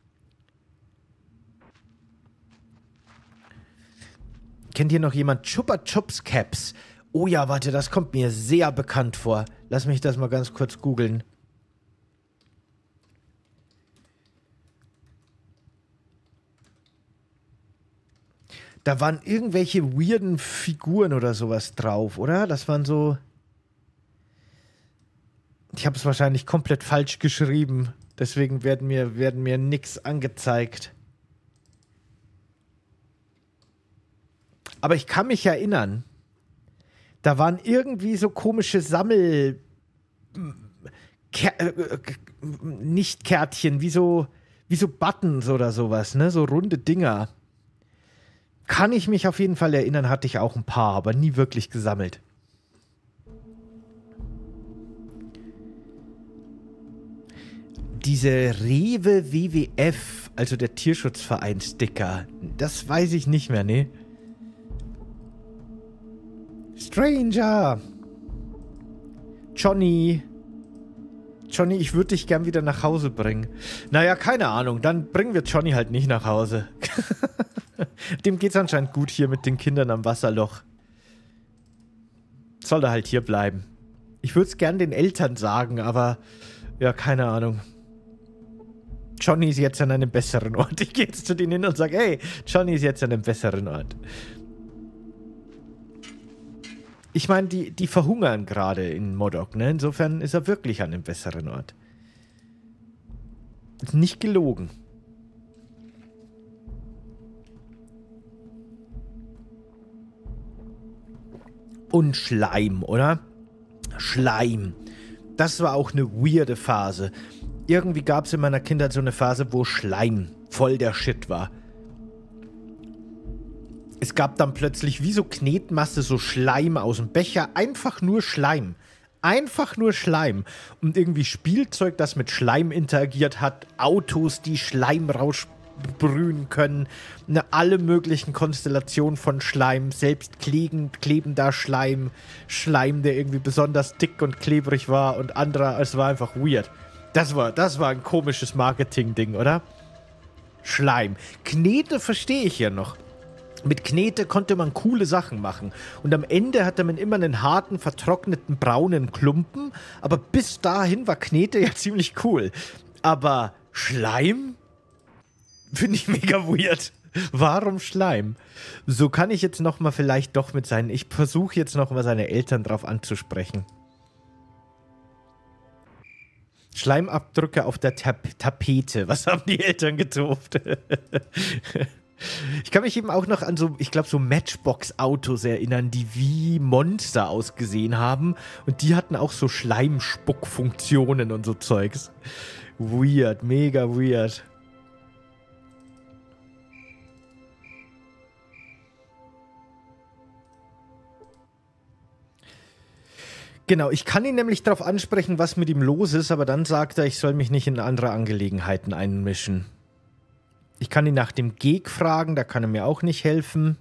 Kennt hier noch jemand Chupa Chups Caps? Oh ja, warte, das kommt mir sehr bekannt vor. Lass mich das mal ganz kurz googeln. Da waren irgendwelche weirden Figuren oder sowas drauf, oder? Das waren so... Ich habe es wahrscheinlich komplett falsch geschrieben. Deswegen werden mir nix angezeigt. Aber ich kann mich erinnern, da waren irgendwie so komische nicht Kärtchen, wie so Buttons oder sowas, ne? So runde Dinger. Kann ich mich auf jeden Fall erinnern, hatte ich auch ein paar, aber nie wirklich gesammelt. Diese Rewe WWF, also der Tierschutzverein-Sticker, das weiß ich nicht mehr, ne? Stranger! Johnny! Johnny, ich würde dich gern wieder nach Hause bringen. Naja, keine Ahnung. Dann bringen wir Johnny halt nicht nach Hause. Dem geht's anscheinend gut hier mit den Kindern am Wasserloch. Soll er halt hier bleiben. Ich würde es gern den Eltern sagen, aber ja, keine Ahnung. Johnny ist jetzt an einem besseren Ort. Ich gehe jetzt zu denen hin und sage, hey, Johnny ist jetzt an einem besseren Ort. Ich meine, die verhungern gerade in Modok, ne? Insofern ist er wirklich an einem besseren Ort. Ist nicht gelogen. Und Schleim, oder? Schleim. Das war auch eine weirde Phase. Irgendwie gab es in meiner Kindheit so eine Phase, wo Schleim voll der Shit war. Es gab dann plötzlich wie so Knetmasse, so Schleim aus dem Becher. Einfach nur Schleim. Einfach nur Schleim. Und irgendwie Spielzeug, das mit Schleim interagiert hat. Autos, die Schleim raussprühen können. Alle möglichen Konstellationen von Schleim. Selbst klebender Schleim. Schleim, der irgendwie besonders dick und klebrig war. Und anderer, es war einfach weird. Das war ein komisches Marketing-Ding, oder? Schleim. Knete verstehe ich ja noch. Mit Knete konnte man coole Sachen machen. Und am Ende hatte man immer einen harten, vertrockneten, braunen Klumpen. Aber bis dahin war Knete ja ziemlich cool. Aber Schleim? Finde ich mega weird. Warum Schleim? So kann ich jetzt nochmal vielleicht doch mit seinen... Ich versuche jetzt nochmal seine Eltern drauf anzusprechen. Schleimabdrücke auf der Tapete. Was haben die Eltern getupft? Ich kann mich eben auch noch an so, ich glaube, so Matchbox-Autos erinnern, die wie Monster ausgesehen haben. Und die hatten auch so Schleimspuckfunktionen und so Zeugs. Weird, mega weird. Genau, ich kann ihn nämlich darauf ansprechen, was mit ihm los ist, aber dann sagt er, ich soll mich nicht in andere Angelegenheiten einmischen. Ich kann ihn nach dem Geg fragen, da kann er mir auch nicht helfen.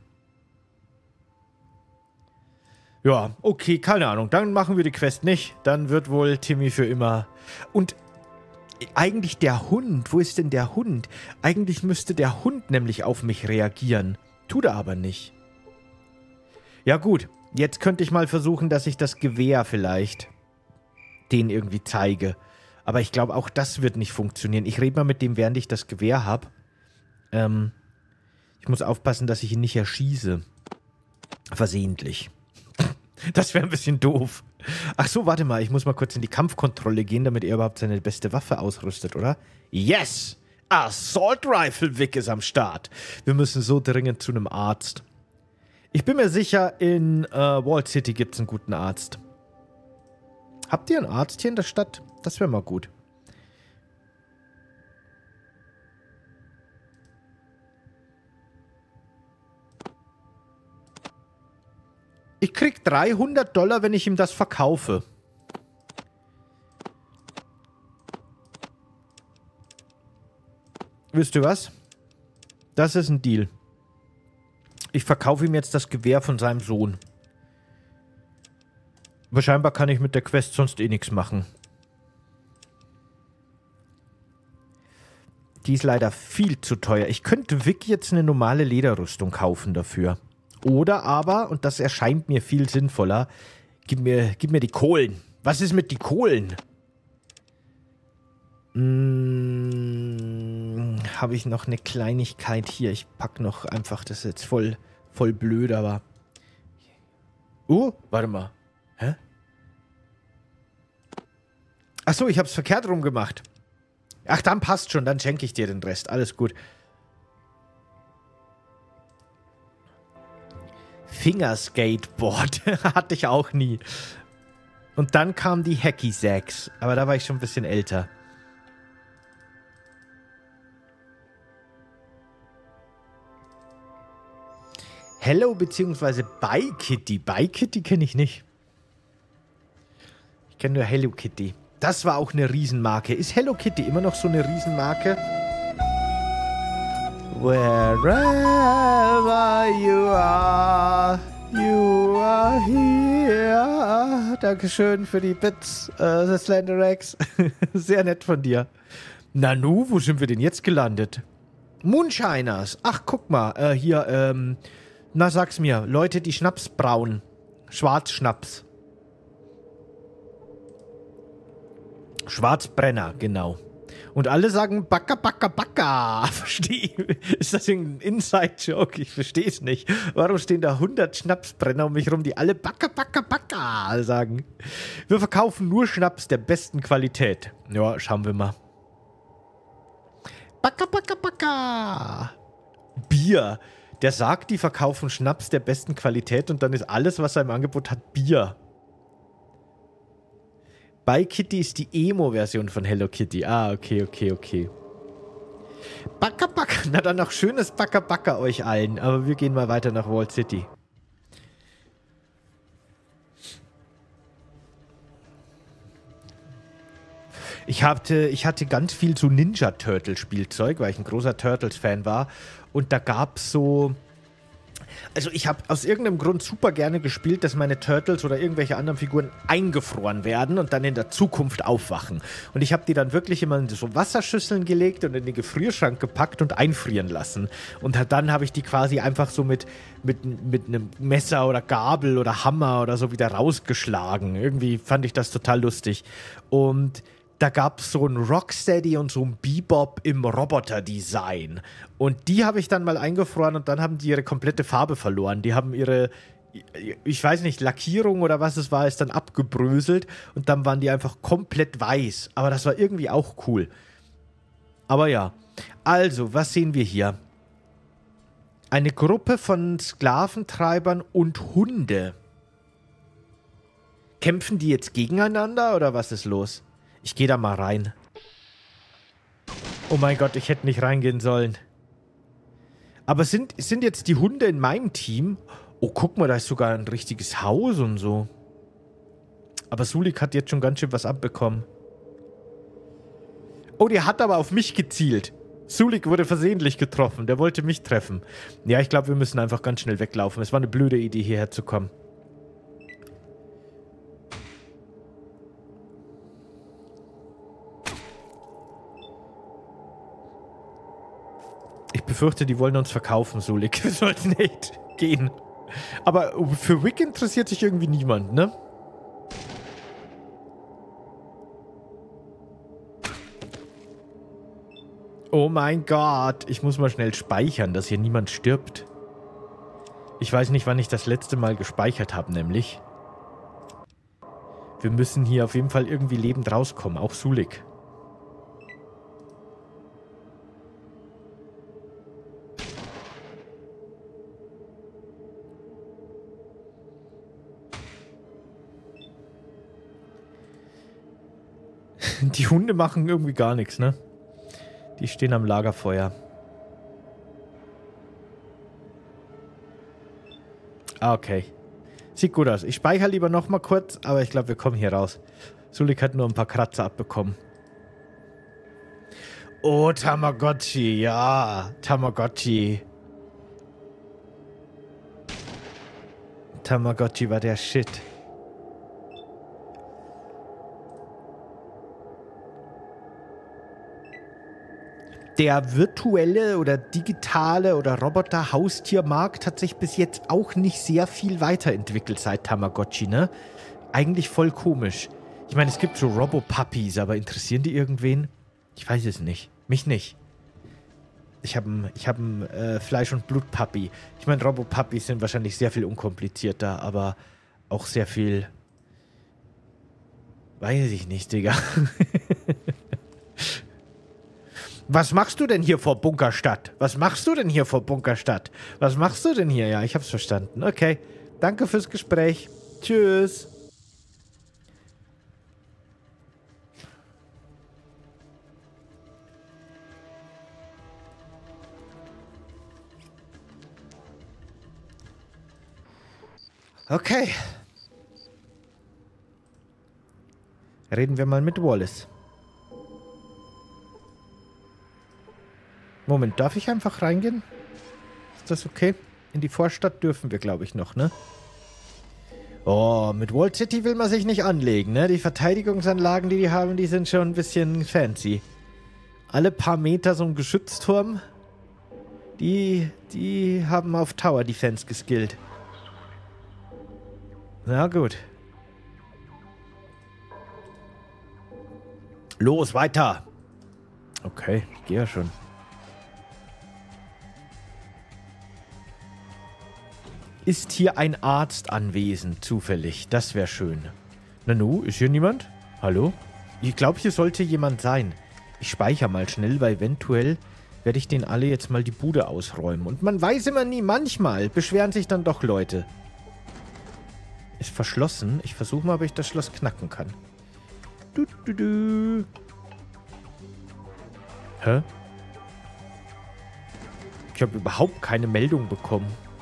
Ja, okay, keine Ahnung. Dann machen wir die Quest nicht. Dann wird wohl Timmy für immer... Und eigentlich der Hund, wo ist denn der Hund? Eigentlich müsste der Hund nämlich auf mich reagieren. Tut er aber nicht. Ja gut, jetzt könnte ich mal versuchen, dass ich das Gewehr vielleicht den irgendwie zeige. Aber ich glaube, auch das wird nicht funktionieren. Ich rede mal mit dem, während ich das Gewehr habe. Ich muss aufpassen, dass ich ihn nicht erschieße. Versehentlich. Das wäre ein bisschen doof. Ach so, warte mal. Ich muss mal kurz in die Kampfkontrolle gehen, damit er überhaupt seine beste Waffe ausrüstet, oder? Yes! Assault Rifle Vic ist am Start. Wir müssen so dringend zu einem Arzt. Ich bin mir sicher, in Walled City gibt es einen guten Arzt. Habt ihr einen Arzt hier in der Stadt? Das wäre mal gut. Ich krieg $300, wenn ich ihm das verkaufe. Wisst ihr was? Das ist ein Deal. Ich verkaufe ihm jetzt das Gewehr von seinem Sohn. Aber scheinbar kann ich mit der Quest sonst eh nichts machen. Die ist leider viel zu teuer. Ich könnte Vic jetzt eine normale Lederrüstung kaufen dafür. Oder aber, und das erscheint mir viel sinnvoller, gib mir die Kohlen. Was ist mit die Kohlen? Habe ich noch eine Kleinigkeit hier? Ich pack noch einfach, das ist jetzt voll blöd, aber... warte mal. Hä? Achso, ich hab's verkehrt rum gemacht. Ach, dann passt schon, dann schenke ich dir den Rest. Alles gut. Fingerskateboard hatte ich auch nie. Und dann kam die Hacky Sacks. Aber da war ich schon ein bisschen älter. Hello bzw. Bye Kitty. Bye Kitty kenne ich nicht. Ich kenne nur Hello Kitty. Das war auch eine Riesenmarke. Ist Hello Kitty immer noch so eine Riesenmarke? Wherever you are, You are here. Dankeschön für die Bits, The Slenderex. Sehr nett von dir. Nanu, wo sind wir denn jetzt gelandet? Moonshiners. Ach, guck mal. Hier, na sag's mir. Leute, die Schnaps brauen. Schwarzschnaps. Schwarzbrenner, genau. Und alle sagen Backa, Backa, Backa. Verstehe. Ist das ein Inside-Joke? Ich verstehe es nicht. Warum stehen da 100 Schnapsbrenner um mich rum, die alle Backa, Backa, Backa sagen? Wir verkaufen nur Schnaps der besten Qualität. Ja, schauen wir mal. Backa, Backa, Backa. Bier. Der sagt, die verkaufen Schnaps der besten Qualität und dann ist alles, was er im Angebot hat, Bier. Bei Kitty ist die Emo-Version von Hello Kitty. Ah, okay, okay, okay. Backa, Backa. Na dann noch schönes Backa, Backa euch allen. Aber wir gehen mal weiter nach Wall City. Ich hatte ganz viel so Ninja-Turtle-Spielzeug, weil ich ein großer Turtles-Fan war. Und da gab es so... Also ich habe aus irgendeinem Grund super gerne gespielt, dass meine Turtles oder irgendwelche anderen Figuren eingefroren werden und dann in der Zukunft aufwachen. Und ich habe die dann wirklich immer in so Wasserschüsseln gelegt und in den Gefrierschrank gepackt und einfrieren lassen. Und dann habe ich die quasi einfach so mit einem Messer oder Gabel oder Hammer oder so wieder rausgeschlagen. Irgendwie fand ich das total lustig. Und da gab es so ein Rocksteady und so ein Bebop im Roboter-Design. Und die habe ich dann mal eingefroren und dann haben die ihre komplette Farbe verloren. Die haben ihre, ich weiß nicht, Lackierung oder was es war, ist dann abgebröselt und dann waren die einfach komplett weiß. Aber das war irgendwie auch cool. Aber ja, also, was sehen wir hier? Eine Gruppe von Sklaventreibern und Hunde. Kämpfen die jetzt gegeneinander oder was ist los? Ich gehe da mal rein. Oh mein Gott, ich hätte nicht reingehen sollen. Aber sind jetzt die Hunde in meinem Team? Oh, guck mal, da ist sogar ein richtiges Haus und so. Aber Sulik hat jetzt schon ganz schön was abbekommen. Oh, der hat aber auf mich gezielt. Sulik wurde versehentlich getroffen. Der wollte mich treffen. Ja, ich glaube, wir müssen einfach ganz schnell weglaufen. Es war eine blöde Idee, hierher zu kommen. Ich befürchte, die wollen uns verkaufen, Sulik. Wir sollten nicht gehen. Aber für Wick interessiert sich irgendwie niemand, ne? Oh mein Gott. Ich muss mal schnell speichern, dass hier niemand stirbt. Ich weiß nicht, wann ich das letzte Mal gespeichert habe, nämlich. Wir müssen hier auf jeden Fall irgendwie lebend rauskommen. Auch Sulik. Die Hunde machen irgendwie gar nichts, ne? Die stehen am Lagerfeuer. Ah, okay. Sieht gut aus. Ich speichere lieber noch mal kurz, aber ich glaube, wir kommen hier raus. Sulik hat nur ein paar Kratzer abbekommen. Oh, Tamagotchi. Ja, Tamagotchi. Tamagotchi war der Shit. Der virtuelle oder digitale oder Roboter-Haustiermarkt hat sich bis jetzt auch nicht sehr viel weiterentwickelt seit Tamagotchi, ne? Eigentlich voll komisch. Ich meine, es gibt so Robo-Puppies, aber interessieren die irgendwen? Ich weiß es nicht. Mich nicht. Ich hab einen Fleisch- und Blut-Puppy. Ich meine, Robo-Puppies sind wahrscheinlich sehr viel unkomplizierter, aber auch sehr viel... Weiß ich nicht, Digga. Was machst du denn hier vor Bunkerstadt? Was machst du denn hier vor Bunkerstadt? Was machst du denn hier? Ja, ich hab's verstanden. Okay. Danke fürs Gespräch. Tschüss. Okay. Reden wir mal mit Wallace. Moment, darf ich einfach reingehen? Ist das okay? In die Vorstadt dürfen wir, glaube ich, noch, ne? Oh, mit Walled City will man sich nicht anlegen, ne? Die Verteidigungsanlagen, die haben, die sind schon ein bisschen fancy. Alle paar Meter so ein Geschützturm. Die haben auf Tower Defense geskillt. Na gut. Los, weiter! Okay, ich gehe ja schon. Ist hier ein Arzt anwesend, zufällig? Das wäre schön. Nanu, ist hier niemand? Hallo? Ich glaube, hier sollte jemand sein. Ich speichere mal schnell, weil eventuell werde ich denen alle jetzt mal die Bude ausräumen. Und man weiß immer nie, manchmal beschweren sich dann doch Leute. Ist verschlossen. Ich versuche mal, ob ich das Schloss knacken kann. Hä? Ich habe überhaupt keine Meldung bekommen.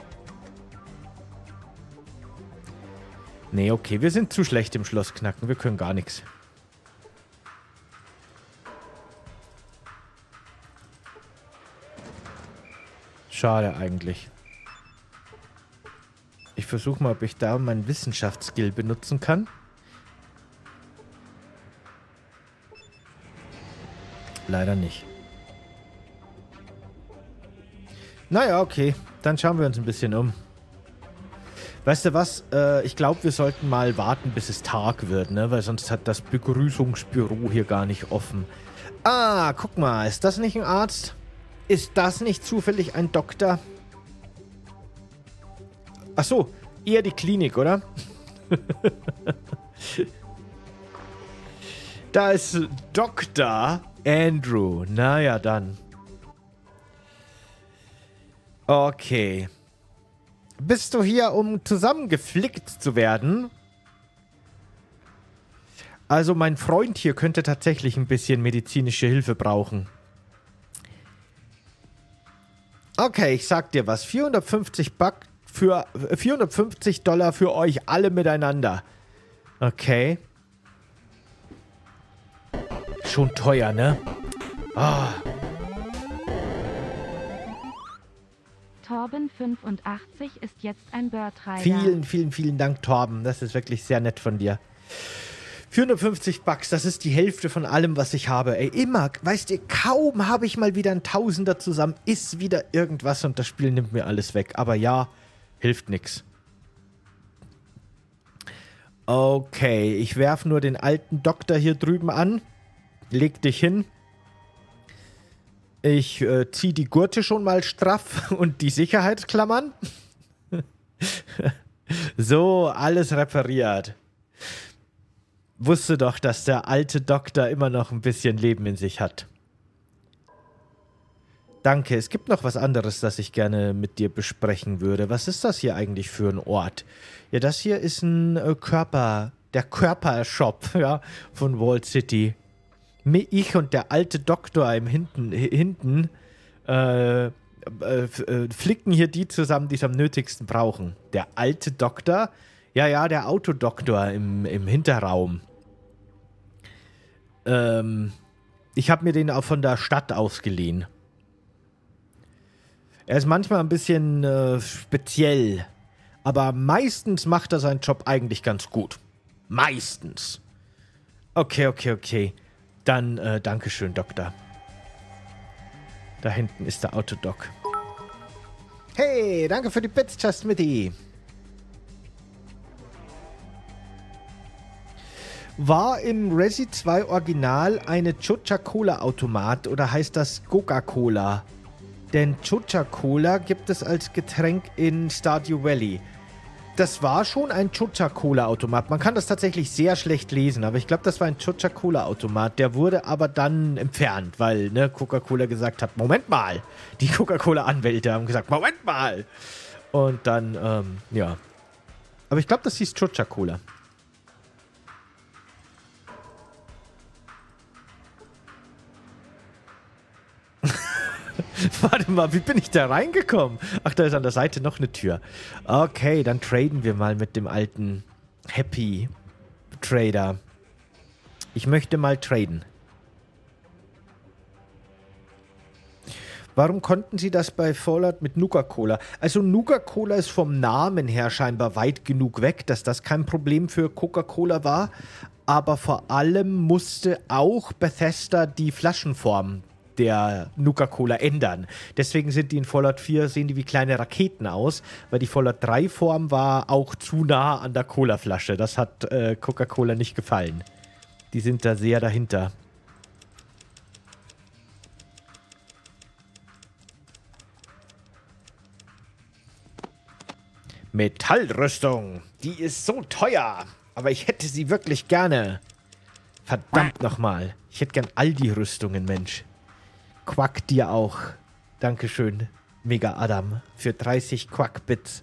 Nee, okay, wir sind zu schlecht im Schloss knacken. Wir können gar nichts. Schade eigentlich. Ich versuche mal, ob ich da meinen Wissenschaftsskill benutzen kann. Leider nicht. Naja, okay. Dann schauen wir uns ein bisschen um. Weißt du was? Ich glaube, wir sollten mal warten, bis es Tag wird, ne? Weil sonst hat das Begrüßungsbüro hier gar nicht offen. Ah, guck mal. Ist das nicht ein Arzt? Ist das nicht zufällig ein Doktor? Ach so, eher die Klinik, oder? Da ist Dr. Andrew. Naja, dann. Okay. Bist du hier, um zusammengeflickt zu werden? Also mein Freund hier könnte tatsächlich ein bisschen medizinische Hilfe brauchen. Okay, ich sag dir was. 450 für $450 für euch alle miteinander. Okay. Schon teuer, ne? Ah. Torben 85 ist jetzt ein Bird-Rider. Vielen, vielen, vielen Dank, Torben. Das ist wirklich sehr nett von dir. 450 Bucks, das ist die Hälfte von allem, was ich habe. Ey, immer, weißt du, kaum habe ich mal wieder ein Tausender zusammen, ist wieder irgendwas und das Spiel nimmt mir alles weg. Aber ja, hilft nix. Okay, ich werfe nur den alten Doktor hier drüben an. Leg dich hin. Ich ziehe die Gurte schon mal straff und die Sicherheitsklammern. So, alles repariert. Wusste doch, dass der alte Doktor immer noch ein bisschen Leben in sich hat. Danke, es gibt noch was anderes, das ich gerne mit dir besprechen würde. Was ist das hier eigentlich für ein Ort? Ja, das hier ist ein der Körpershop, ja, von Walled City. Ich und der alte Doktor hinten flicken hier die zusammen, die es am nötigsten brauchen. Der alte Doktor? Ja, der Autodoktor im Hinterraum. Ich habe mir den auch von der Stadt ausgeliehen. Er ist manchmal ein bisschen speziell, aber meistens macht er seinen Job eigentlich ganz gut. Meistens. Okay. Dann, Dankeschön, Doktor. Da hinten ist der Autodoc. Hey, danke für die Bits, Just Smithy. War im Resi 2 Original eine Coca-Cola-Automat oder heißt das Coca-Cola? Denn Coca-Cola gibt es als Getränk in Stardew Valley. Das war schon ein Coca-Cola-Automat. Man kann das tatsächlich sehr schlecht lesen, aber ich glaube, das war ein Coca-Cola-Automat. Der wurde aber dann entfernt, weil Coca-Cola gesagt hat, Moment mal. Die Coca-Cola-Anwälte haben gesagt, Moment mal. Und dann, ja. Aber ich glaube, das hieß Coca-Cola. Warte mal, wie bin ich da reingekommen? Ach, da ist an der Seite noch eine Tür. Okay, dann traden wir mal mit dem alten Happy Trader. Ich möchte mal traden. Warum konnten sie das bei Fallout mit Nuka-Cola? Also Nuka-Cola ist vom Namen her scheinbar weit genug weg, dass das kein Problem für Coca-Cola war. Aber vor allem musste auch Bethesda die Flaschenform der Nuka-Cola ändern. Deswegen sind die in Fallout 4, sehen die wie kleine Raketen aus, weil die Fallout 3 Form war auch zu nah an der Cola-Flasche. Das hat Coca-Cola nicht gefallen. Die sind da sehr dahinter. Metallrüstung. Die ist so teuer. Aber ich hätte sie wirklich gerne. Verdammt nochmal. Ich hätte gern all die Rüstungen, Mensch. Quack dir auch. Dankeschön, Mega Adam, für 30 Quack-Bits.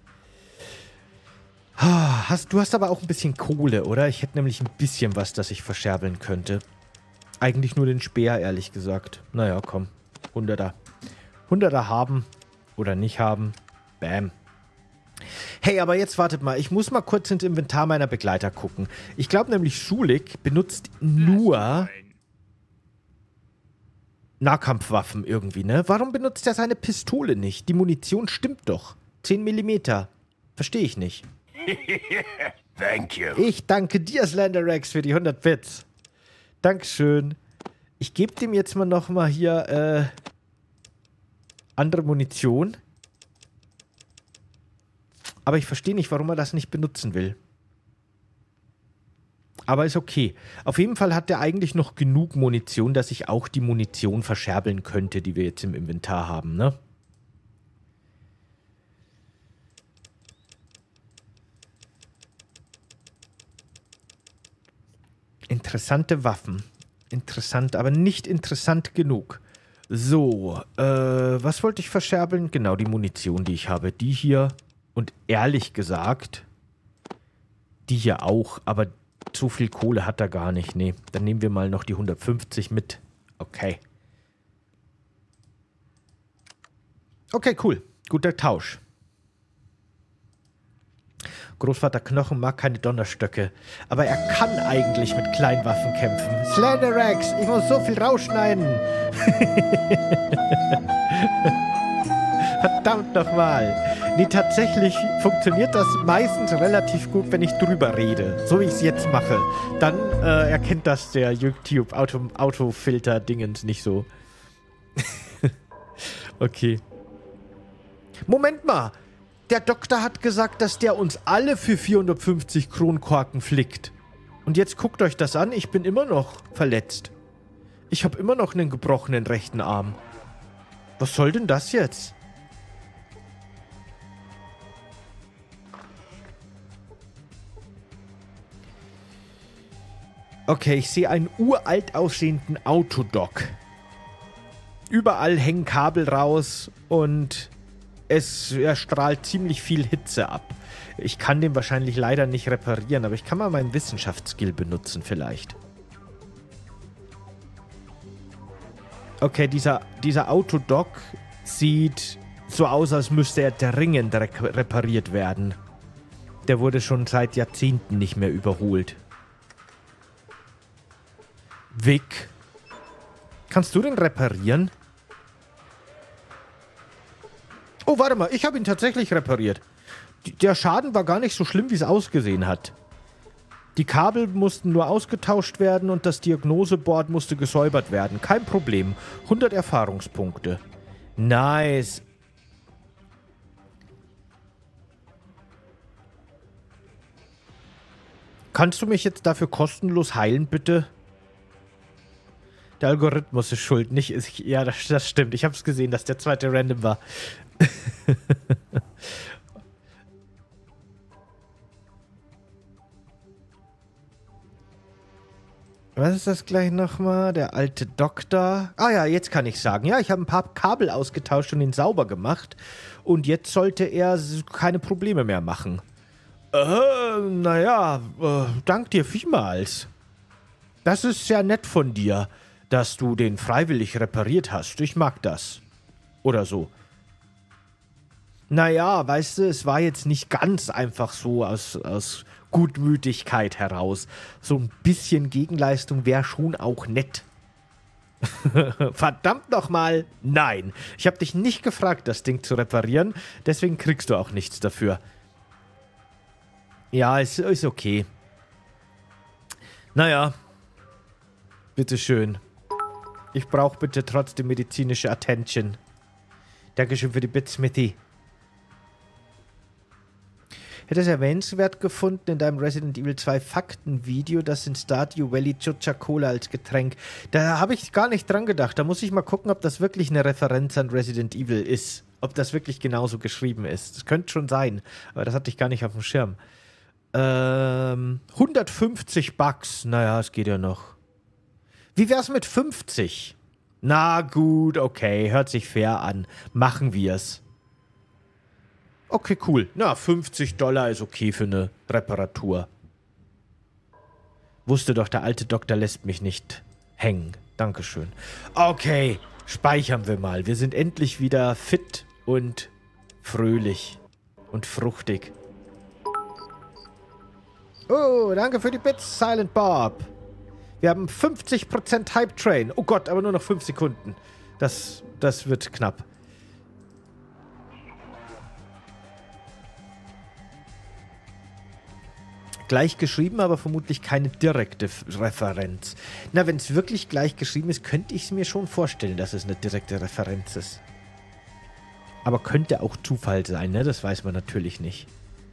Du hast aber auch ein bisschen Kohle, oder? Ich hätte nämlich ein bisschen was, das ich verscherbeln könnte. Eigentlich nur den Speer, ehrlich gesagt. Naja, komm. 100er. 100er haben oder nicht haben. Bam. Hey, aber jetzt wartet mal. Ich muss mal kurz ins Inventar meiner Begleiter gucken. Ich glaube nämlich, Schulik benutzt nur Nahkampfwaffen irgendwie, ne? Warum benutzt er seine Pistole nicht? Die Munition stimmt doch. 10 mm. Verstehe ich nicht. Thank you. Ich danke dir, Slenderrex, für die 100 Bits. Dankeschön. Ich gebe dem jetzt mal hier, andere Munition. Aber ich verstehe nicht, warum er das nicht benutzen will. Aber ist okay. Auf jeden Fall hat er eigentlich noch genug Munition, dass ich auch die Munition verscherbeln könnte, die wir jetzt im Inventar haben, ne? Interessante Waffen. Interessant, aber nicht interessant genug. So, was wollte ich verscherbeln? Genau, die Munition, die ich habe. Die hier. Und ehrlich gesagt, die hier auch, aber so viel Kohle hat er gar nicht. Nee, dann nehmen wir mal noch die 150 mit. Okay. Okay, cool. Guter Tausch. Großvater Knochen mag keine Donnerstöcke, aber er kann eigentlich mit Kleinwaffen kämpfen. Slenderrex, ich muss so viel rausschneiden. Verdammt nochmal. Nee, tatsächlich funktioniert das meistens relativ gut, wenn ich drüber rede. So wie ich es jetzt mache. Dann erkennt das der YouTube-Autofilter-Dingens nicht so. Okay. Moment mal. Der Doktor hat gesagt, dass der uns alle für 450 Kronkorken flickt. Und jetzt guckt euch das an. Ich bin immer noch verletzt. Ich habe immer noch einen gebrochenen rechten Arm. Was soll denn das jetzt? Okay, ich sehe einen uralt aussehenden Autodock. Überall hängen Kabel raus und er strahlt ziemlich viel Hitze ab. Ich kann den wahrscheinlich leider nicht reparieren, aber ich kann mal meinen Wissenschaftsskill benutzen vielleicht. Okay, dieser Autodock sieht so aus, als müsste er dringend repariert werden. Der wurde schon seit Jahrzehnten nicht mehr überholt. Vic, kannst du den reparieren? Oh, warte mal, ich habe ihn tatsächlich repariert. Der Schaden war gar nicht so schlimm, wie es ausgesehen hat. Die Kabel mussten nur ausgetauscht werden und das Diagnoseboard musste gesäubert werden. Kein Problem. 100 Erfahrungspunkte. Nice. Kannst du mich jetzt dafür kostenlos heilen, bitte? Der Algorithmus ist schuld, nicht ich. Ja, das stimmt. Ich habe es gesehen, dass der zweite random war. Was ist das gleich nochmal? Der alte Doktor. Ah ja, jetzt kann ich sagen. Ja, ich habe ein paar Kabel ausgetauscht und ihn sauber gemacht. Und jetzt sollte er keine Probleme mehr machen. Naja, dank dir vielmals. Das ist sehr nett von dir, dass du den freiwillig repariert hast. Ich mag das. Oder so. Naja, weißt du, es war jetzt nicht ganz einfach so aus Gutmütigkeit heraus. So ein bisschen Gegenleistung wäre schon auch nett. Verdammt nochmal, nein. Ich habe dich nicht gefragt, das Ding zu reparieren. Deswegen kriegst du auch nichts dafür. Ja, ist okay. Naja. Bitteschön. Ich brauche bitte trotzdem medizinische Attention. Dankeschön für die Bitsmithy. Hätte es erwähnenswert gefunden in deinem Resident Evil 2 Faktenvideo, das in Stardew Valley Chucha Cola als Getränk. Da habe ich gar nicht dran gedacht. Da muss ich mal gucken, ob das wirklich eine Referenz an Resident Evil ist. Ob das wirklich genauso geschrieben ist. Das könnte schon sein, aber das hatte ich gar nicht auf dem Schirm. 150 Bucks. Naja, es geht ja noch. Wie wär's mit 50? Na gut, okay. Hört sich fair an. Machen wir's. Okay, cool. Na, $50 ist okay für eine Reparatur. Wusste doch, der alte Doktor lässt mich nicht hängen. Dankeschön. Okay, speichern wir mal. Wir sind endlich wieder fit und fröhlich und fruchtig. Oh, danke für die Bits, Silent Bob. Wir haben 50% Hype Train. Oh Gott, aber nur noch 5 Sekunden. Das wird knapp. Gleich geschrieben, aber vermutlich keine direkte Referenz. Na, wenn es wirklich gleich geschrieben ist, könnte ich es mir schon vorstellen, dass es eine direkte Referenz ist. Aber könnte auch Zufall sein, ne? Das weiß man natürlich nicht.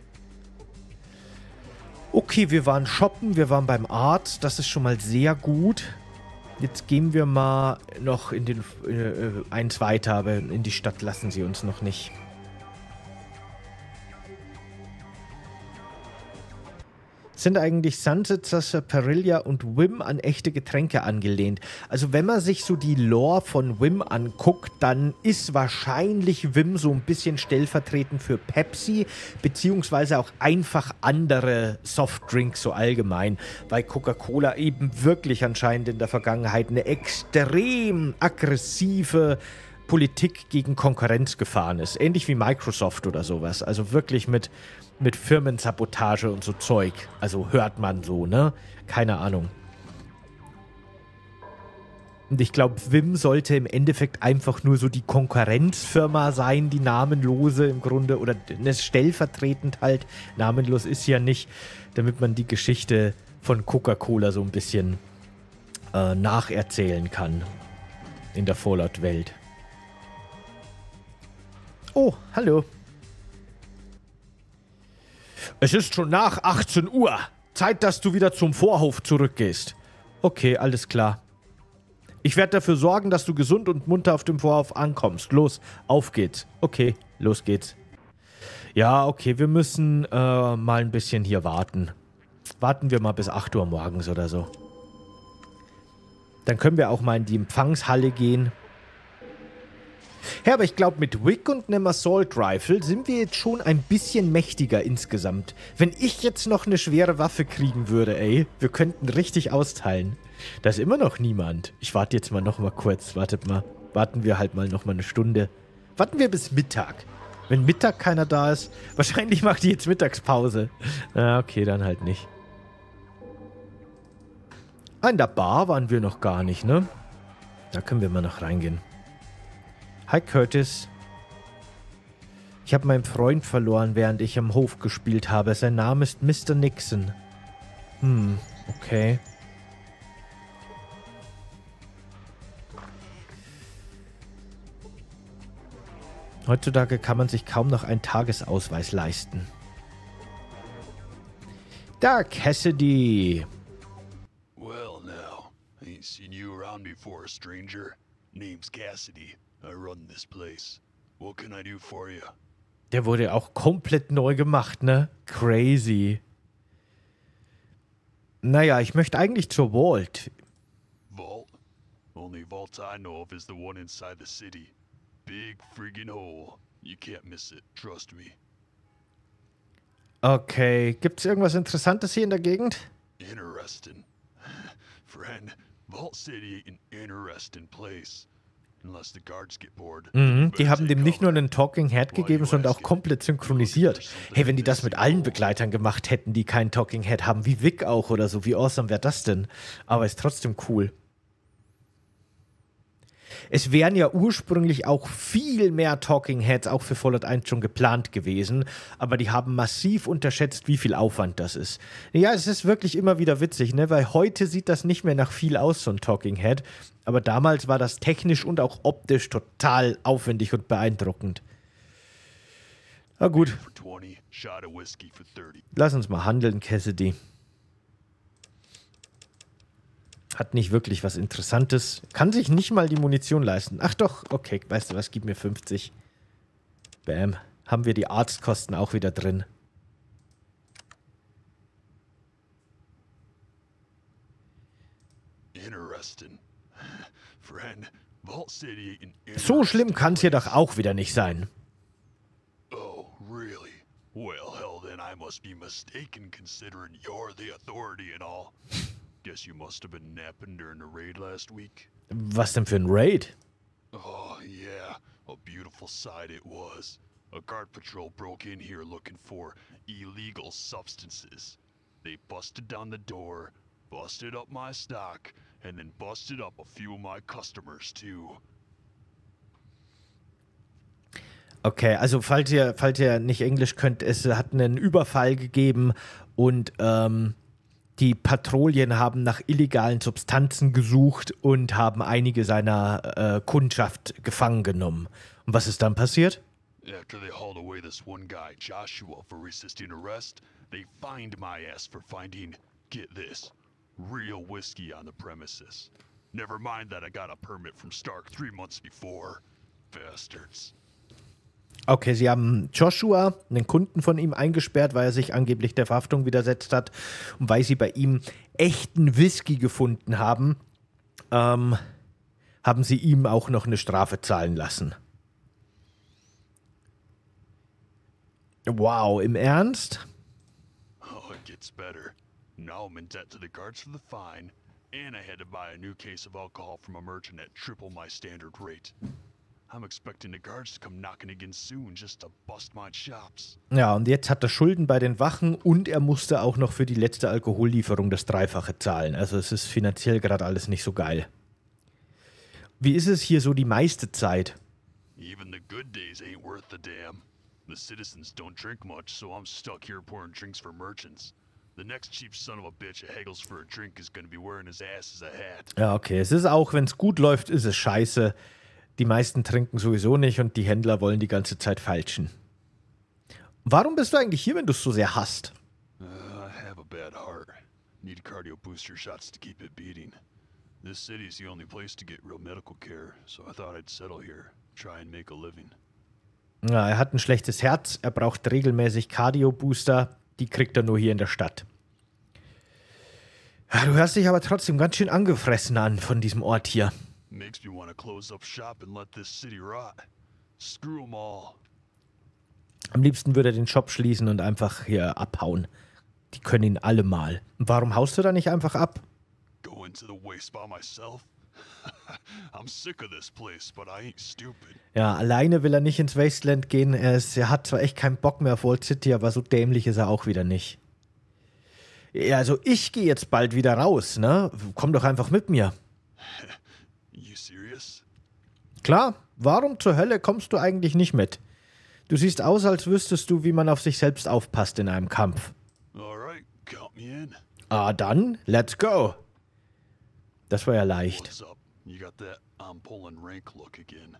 Okay, wir waren shoppen, wir waren beim Arzt, das ist schon mal sehr gut. Jetzt gehen wir mal noch in den eins weiter, aber in die Stadt lassen sie uns noch nicht. Sind eigentlich Sunset, Sarsaparilla und Vim an echte Getränke angelehnt. Also wenn man sich so die Lore von Vim anguckt, dann ist wahrscheinlich Vim so ein bisschen stellvertretend für Pepsi, beziehungsweise auch einfach andere Softdrinks so allgemein, weil Coca-Cola eben wirklich anscheinend in der Vergangenheit eine extrem aggressive Politik gegen Konkurrenz gefahren ist. Ähnlich wie Microsoft oder sowas. Also wirklich mit Firmensabotage und so Zeug. Also hört man so, ne? Keine Ahnung. Und ich glaube, Vim sollte im Endeffekt einfach nur so die Konkurrenzfirma sein, die namenlose im Grunde, oder ne, stellvertretend halt, namenlos ist ja nicht, damit man die Geschichte von Coca-Cola so ein bisschen nacherzählen kann in der Fallout-Welt. Oh, hallo. Es ist schon nach 18 Uhr. Zeit, dass du wieder zum Vorhof zurückgehst. Okay, alles klar. Ich werde dafür sorgen, dass du gesund und munter auf dem Vorhof ankommst. Los, auf geht's. Okay, los geht's. Ja, okay, wir müssen mal ein bisschen hier warten. Warten wir mal bis 8 Uhr morgens oder so. Dann können wir auch mal in die Empfangshalle gehen. Ja, aber ich glaube, mit Wick und einem Assault Rifle sind wir jetzt schon ein bisschen mächtiger insgesamt. Wenn ich jetzt noch eine schwere Waffe kriegen würde, ey, wir könnten richtig austeilen. Da ist immer noch niemand. Ich warte jetzt noch mal kurz. Wartet mal. Warten wir halt mal noch mal eine Stunde. Warten wir bis Mittag. Wenn Mittag keiner da ist, wahrscheinlich macht die jetzt Mittagspause. Na, okay, dann halt nicht. In der Bar waren wir noch gar nicht, ne? Da können wir mal noch reingehen. Hi Curtis. Ich habe meinen Freund verloren, während ich am Hof gespielt habe. Sein Name ist Mr. Nixon. Okay. Heutzutage kann man sich kaum noch einen Tagesausweis leisten. Da, Cassidy. Well, now, ain't seen you around before, stranger. Name's Cassidy. I run this place. What can I do for you? Der wurde auch komplett neu gemacht, ne? Crazy. Naja, ich möchte eigentlich zur Vault. Vault? Only vault I know of is the one inside the city. Big friggin' hole. You can't miss it, trust me. Okay, gibt's irgendwas Interessantes hier in der Gegend? Interesting. Friend, Vault City ain't an interesting place. Unless the guards get bored. Die haben dem nicht nur einen Talking Head gegeben, sondern auch komplett synchronisiert. Hey, wenn die das mit allen Begleitern gemacht hätten, die keinen Talking Head haben, wie Vic auch oder so, wie awesome wäre das denn? Aber ist trotzdem cool. Es wären ja ursprünglich auch viel mehr Talking Heads auch für Fallout 1 schon geplant gewesen, aber die haben massiv unterschätzt, wie viel Aufwand das ist. Ja, es ist wirklich immer wieder witzig, ne? Weil heute sieht das nicht mehr nach viel aus, so ein Talking Head, aber damals war das technisch und auch optisch total aufwendig und beeindruckend. Na gut, For 20, shot of whiskey for 30. lass uns mal handeln, Cassidy. Hat nicht wirklich was Interessantes. Kann sich nicht mal die Munition leisten. Ach doch, okay, weißt du was, gib mir 50. Bam. Haben wir die Arztkosten auch wieder drin. Interesting. Friend, Vault City ain't an So schlimm interesting kann es hier place. doch auch wieder nicht sein. Oh, really? Well, hell, then I must be mistaken considering you're the authority and all. Guess you must have been napping during the raid last week. Was denn für ein Raid? Oh, yeah. A beautiful sight it was. A guard patrol broke in here looking for illegal substances. They busted down the door, busted up my stock, and then busted up a few of my customers, too. Okay, also falls ihr nicht Englisch könnt, es hat einen Überfall gegeben und die Patrouillen haben nach illegalen Substanzen gesucht und haben einige seiner Kundschaft gefangen genommen. Und was ist dann passiert? After they hauled away this one guy, Joshua, for resisting arrest, they fined my ass for finding, get this, real whiskey on the premises. Never mind that I got a permit from Stark 3 months before. Bastards. Okay, sie haben Joshua, einen Kunden von ihm, eingesperrt, weil er sich angeblich der Verhaftung widersetzt hat. Und weil sie bei ihm echten Whisky gefunden haben, haben sie ihm auch noch eine Strafe zahlen lassen. Wow, im Ernst? Oh, it gets better. Now I'm in debt to the guards for the fine, and I had to buy a new case of alcohol from a merchant at triple my standard rate. I'm expecting the guards to come knocking again soon just to bust my chops. Ja, und jetzt hat er Schulden bei den Wachen und er musste auch noch für die letzte Alkohollieferung das Dreifache zahlen. Also es ist finanziell gerade alles nicht so geil. Wie ist es hier so die meiste Zeit? Even the good days ain't worth the damn. The citizens don't drink much, so I'm stuck here pouring drinks for merchants. The next cheap son of a bitch that haggles for a drink is gonna be wearing his ass as a hat. Ja, okay. Es ist auch, wenn es gut läuft, ist es scheiße. Die meisten trinken sowieso nicht und die Händler wollen die ganze Zeit feilschen. Warum bist du eigentlich hier, wenn du es so sehr hasst? I have a bad heart. Need cardio booster shots to keep it beating. This city is the only place to get real medical care, so I thought I'd settle here, try and make a living. Ja, er hat ein schlechtes Herz, er braucht regelmäßig Cardio-Booster, die kriegt er nur hier in der Stadt. Ja, du hörst dich aber trotzdem ganz schön angefressen an von diesem Ort hier. Makes me want to close up shop and let this city rot. Screw 'em all. Am liebsten würde er den Shop schließen und einfach hier abhauen. Die können ihn alle mal. Und warum haust du da nicht einfach ab? Go into the waste by myself? I'm sick of this place, but I ain't stupid. Ja, alleine will er nicht ins Wasteland gehen. Er hat zwar echt keinen Bock mehr auf Vault City, aber so dämlich ist er auch wieder nicht. Ja, also ich gehe jetzt bald wieder raus, ne? Komm doch einfach mit mir. You serious? Klar, warum zur Hölle kommst du eigentlich nicht mit? Du siehst aus, als wüsstest du, wie man auf sich selbst aufpasst in einem Kampf. Alright, count me in. Ah, dann, let's go. Das war ja leicht. What's up? You got that I'm pulling rank look again.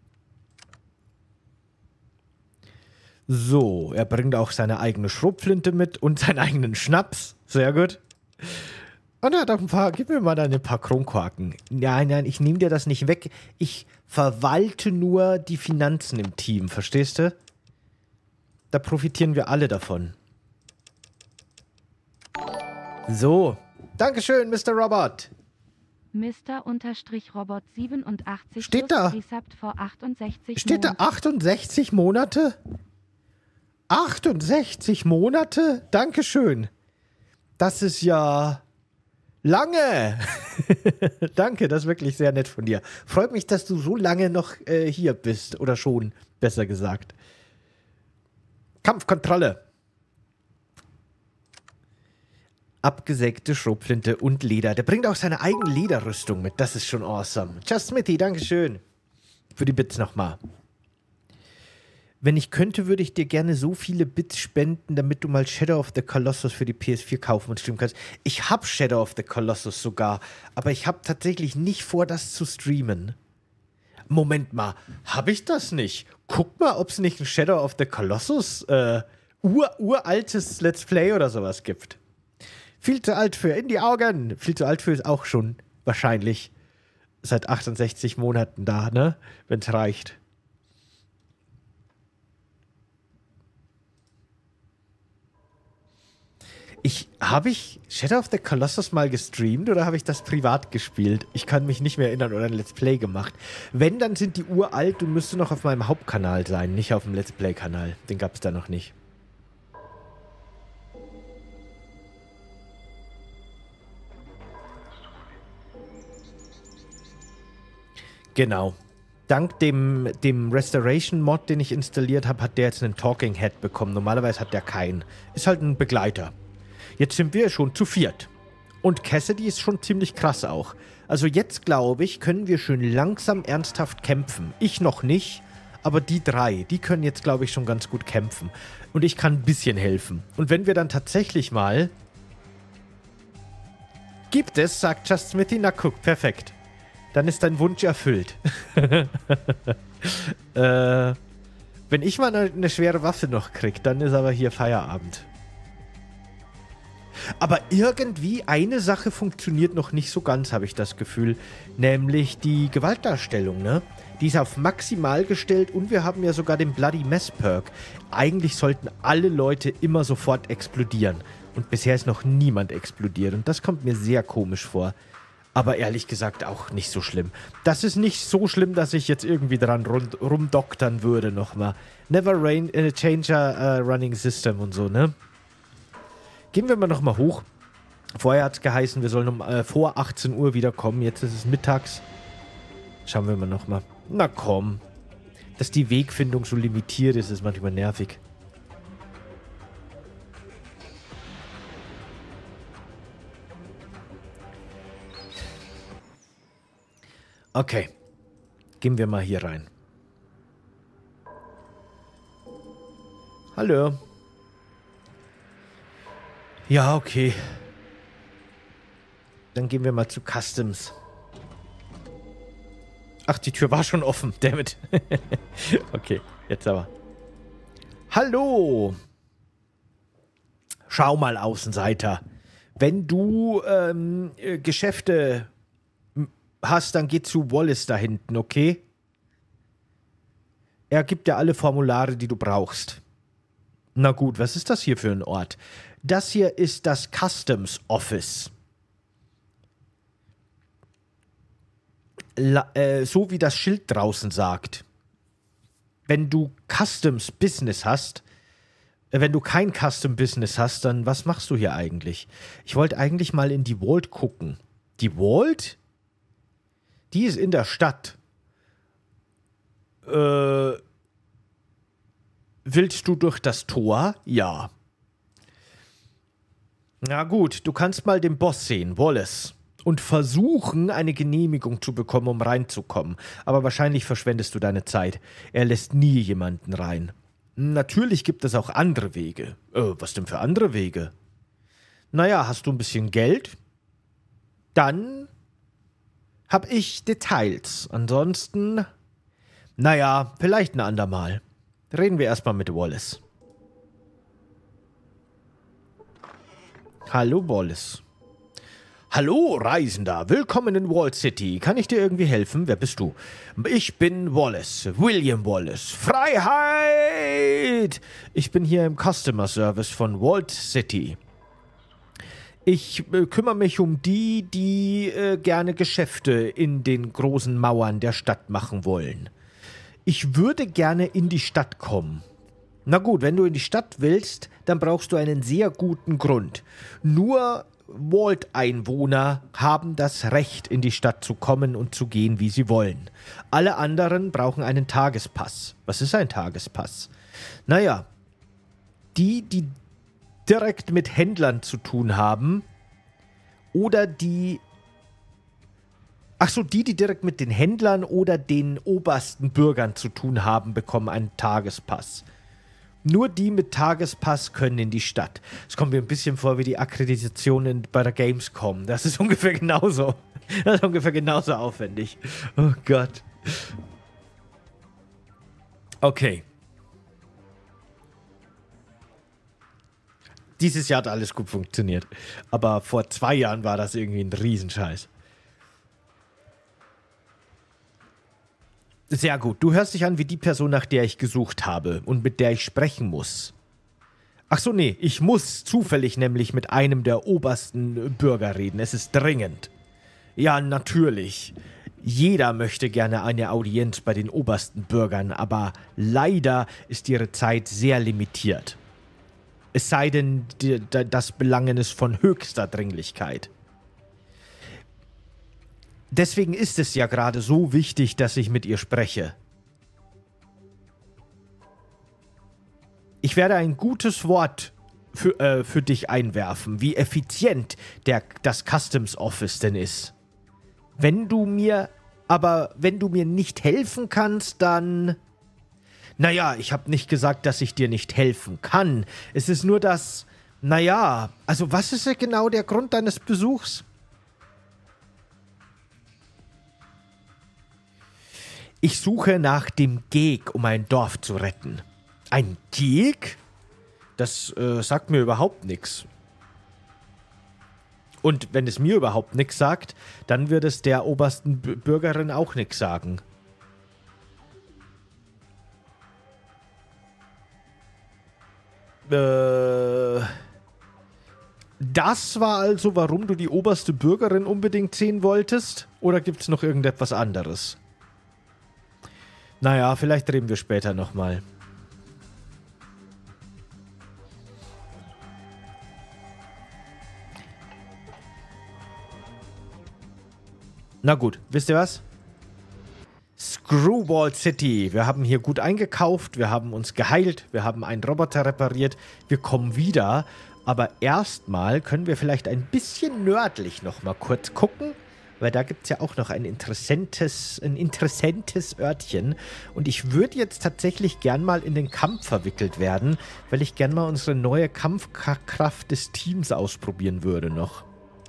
So, er bringt auch seine eigene Schrotflinte mit und seinen eigenen Schnaps. Sehr gut. Und er hat auch ein paar, gib mir mal deine paar Kronkorken. Nein, ich nehme dir das nicht weg. Ich verwalte nur die Finanzen im Team, verstehst du? Da profitieren wir alle davon. So, Dankeschön, Mr. Robert. Mr.-Robot 87 Steht da. Resubt vor 68 Steht da Monaten. 68 Monate? 68 Monate? Dankeschön. Das ist ja lange. Danke, das ist wirklich sehr nett von dir. Freut mich, dass du so lange noch hier bist. Oder schon, besser gesagt. Kampfkontrolle. Abgesägte Schrotflinte und Leder. Der bringt auch seine eigene Lederrüstung mit. Das ist schon awesome. Just Smithy, dankeschön. Für die Bits nochmal. Wenn ich könnte, würde ich dir gerne so viele Bits spenden, damit du mal Shadow of the Colossus für die PS4 kaufen und streamen kannst. Ich habe Shadow of the Colossus sogar, aber ich habe tatsächlich nicht vor, das zu streamen. Moment mal, habe ich das nicht? Guck mal, ob es nicht ein Shadow of the Colossus uraltes Let's Play oder sowas gibt. Viel zu alt für in die Augen. Viel zu alt für ist auch schon wahrscheinlich seit 68 Monaten da, ne? Wenn es reicht. Habe ich Shadow of the Colossus mal gestreamt oder habe ich das privat gespielt? Ich kann mich nicht mehr erinnern oder ein Let's Play gemacht. Wenn, dann sind die uralt und müsste noch auf meinem Hauptkanal sein, nicht auf dem Let's Play-Kanal. Den gab es da noch nicht. Genau. Dank dem Restoration-Mod, den ich installiert habe, hat der jetzt einen Talking Head bekommen. Normalerweise hat der keinen. Ist halt ein Begleiter. Jetzt sind wir schon zu viert. Und Cassidy ist schon ziemlich krass auch. Also jetzt, glaube ich, können wir schön langsam ernsthaft kämpfen. Ich noch nicht, aber die drei, die können jetzt, glaube ich, schon ganz gut kämpfen. Und ich kann ein bisschen helfen. Und wenn wir dann tatsächlich mal... Gibt es, sagt Just Smithy. Na guck, perfekt. Dann ist dein Wunsch erfüllt. Wenn ich mal eine schwere Waffe noch krieg, dann ist aber hier Feierabend. Aber irgendwie eine Sache funktioniert noch nicht so ganz, habe ich das Gefühl. Nämlich die Gewaltdarstellung, ne? Die ist auf maximal gestellt und wir haben ja sogar den Bloody Mess Perk. Eigentlich sollten alle Leute immer sofort explodieren. Und bisher ist noch niemand explodiert. Und das kommt mir sehr komisch vor. Aber ehrlich gesagt auch nicht so schlimm. Das ist nicht so schlimm, dass ich jetzt irgendwie dran rumdoktern würde nochmal. Never change a running system und so, ne? Gehen wir mal nochmal hoch. Vorher hat es geheißen, wir sollen vor 18 Uhr wiederkommen. Jetzt ist es mittags. Schauen wir mal nochmal. Na komm. Dass die Wegfindung so limitiert ist, ist manchmal nervig. Okay, gehen wir mal hier rein. Hallo. Ja, okay. Dann gehen wir mal zu Customs. Ach, die Tür war schon offen, dammit. Okay, jetzt aber. Hallo. Schau mal, Außenseiter. Wenn du Geschäfte... hast, dann geh zu Wallace da hinten, okay? Er gibt dir alle Formulare, die du brauchst. Na gut, was ist das hier für ein Ort? Das hier ist das Customs Office. So wie das Schild draußen sagt. Wenn du Customs Business hast, wenn du kein Custom Business hast, dann was machst du hier eigentlich? Ich wollte eigentlich mal in die Vault gucken. Die Vault? Die ist in der Stadt. Willst du durch das Tor? Ja. Na gut, du kannst mal den Boss sehen, Wallace. Und versuchen, eine Genehmigung zu bekommen, um reinzukommen. Aber wahrscheinlich verschwendest du deine Zeit. Er lässt nie jemanden rein. Natürlich gibt es auch andere Wege. Was denn für andere Wege? Naja, hast du ein bisschen Geld? Dann... hab ich Details. Ansonsten, naja, vielleicht ein andermal. Reden wir erstmal mit Wallace. Hallo, Wallace. Hallo, Reisender. Willkommen in Vault City. Kann ich dir irgendwie helfen? Wer bist du? Ich bin Wallace. William Wallace. Freiheit! Ich bin hier im Customer Service von Vault City. Ich kümmere mich um die gerne Geschäfte in den großen Mauern der Stadt machen wollen. Ich würde gerne in die Stadt kommen. Na gut, wenn du in die Stadt willst, dann brauchst du einen sehr guten Grund. Nur Vault-Einwohner haben das Recht, in die Stadt zu kommen und zu gehen, wie sie wollen. Alle anderen brauchen einen Tagespass. Was ist ein Tagespass? Naja, die direkt mit Händlern zu tun haben, oder die... Ach so, die direkt mit den Händlern oder den obersten Bürgern zu tun haben, bekommen einen Tagespass. Nur die mit Tagespass können in die Stadt. Es kommt mir ein bisschen vor wie die Akkreditation bei der Gamescom. Das ist ungefähr genauso. Das ist ungefähr genauso aufwendig. Oh Gott. Okay. Dieses Jahr hat alles gut funktioniert. Aber vor 2 Jahren war das irgendwie ein Riesenscheiß. Sehr gut. Du hörst dich an wie die Person, nach der ich gesucht habe und mit der ich sprechen muss. Ach so, nee. Ich muss zufällig nämlich mit einem der obersten Bürger reden. Es ist dringend. Ja, natürlich. Jeder möchte gerne eine Audienz bei den obersten Bürgern, aber leider ist ihre Zeit sehr limitiert. Es sei denn, das Belangen ist von höchster Dringlichkeit. Deswegen ist es ja gerade so wichtig, dass ich mit ihr spreche. Ich werde ein gutes Wort für dich einwerfen, wie effizient das Customs Office denn ist. Wenn du mir nicht helfen kannst, dann... Naja, ich habe nicht gesagt, dass ich dir nicht helfen kann. Es ist nur das... Naja, also was ist denn genau der Grund deines Besuchs? Ich suche nach dem Geg, um ein Dorf zu retten. Ein Geg? Das sagt mir überhaupt nichts. Und wenn es mir überhaupt nichts sagt, dann wird es der obersten Bürgerin auch nichts sagen. Das war also, warum du die oberste Bürgerin unbedingt sehen wolltest? Oder gibt es noch irgendetwas anderes? Naja, vielleicht reden wir später nochmal. Na gut, wisst ihr was? Screwball City. Wir haben hier gut eingekauft, wir haben uns geheilt, wir haben einen Roboter repariert. Wir kommen wieder, aber erstmal können wir vielleicht ein bisschen nördlich nochmal kurz gucken, weil da gibt es ja auch noch ein interessantes Örtchen. Und ich würde jetzt tatsächlich gern mal in den Kampf verwickelt werden, weil ich gern mal unsere neue Kampfkraft des Teams ausprobieren würde noch.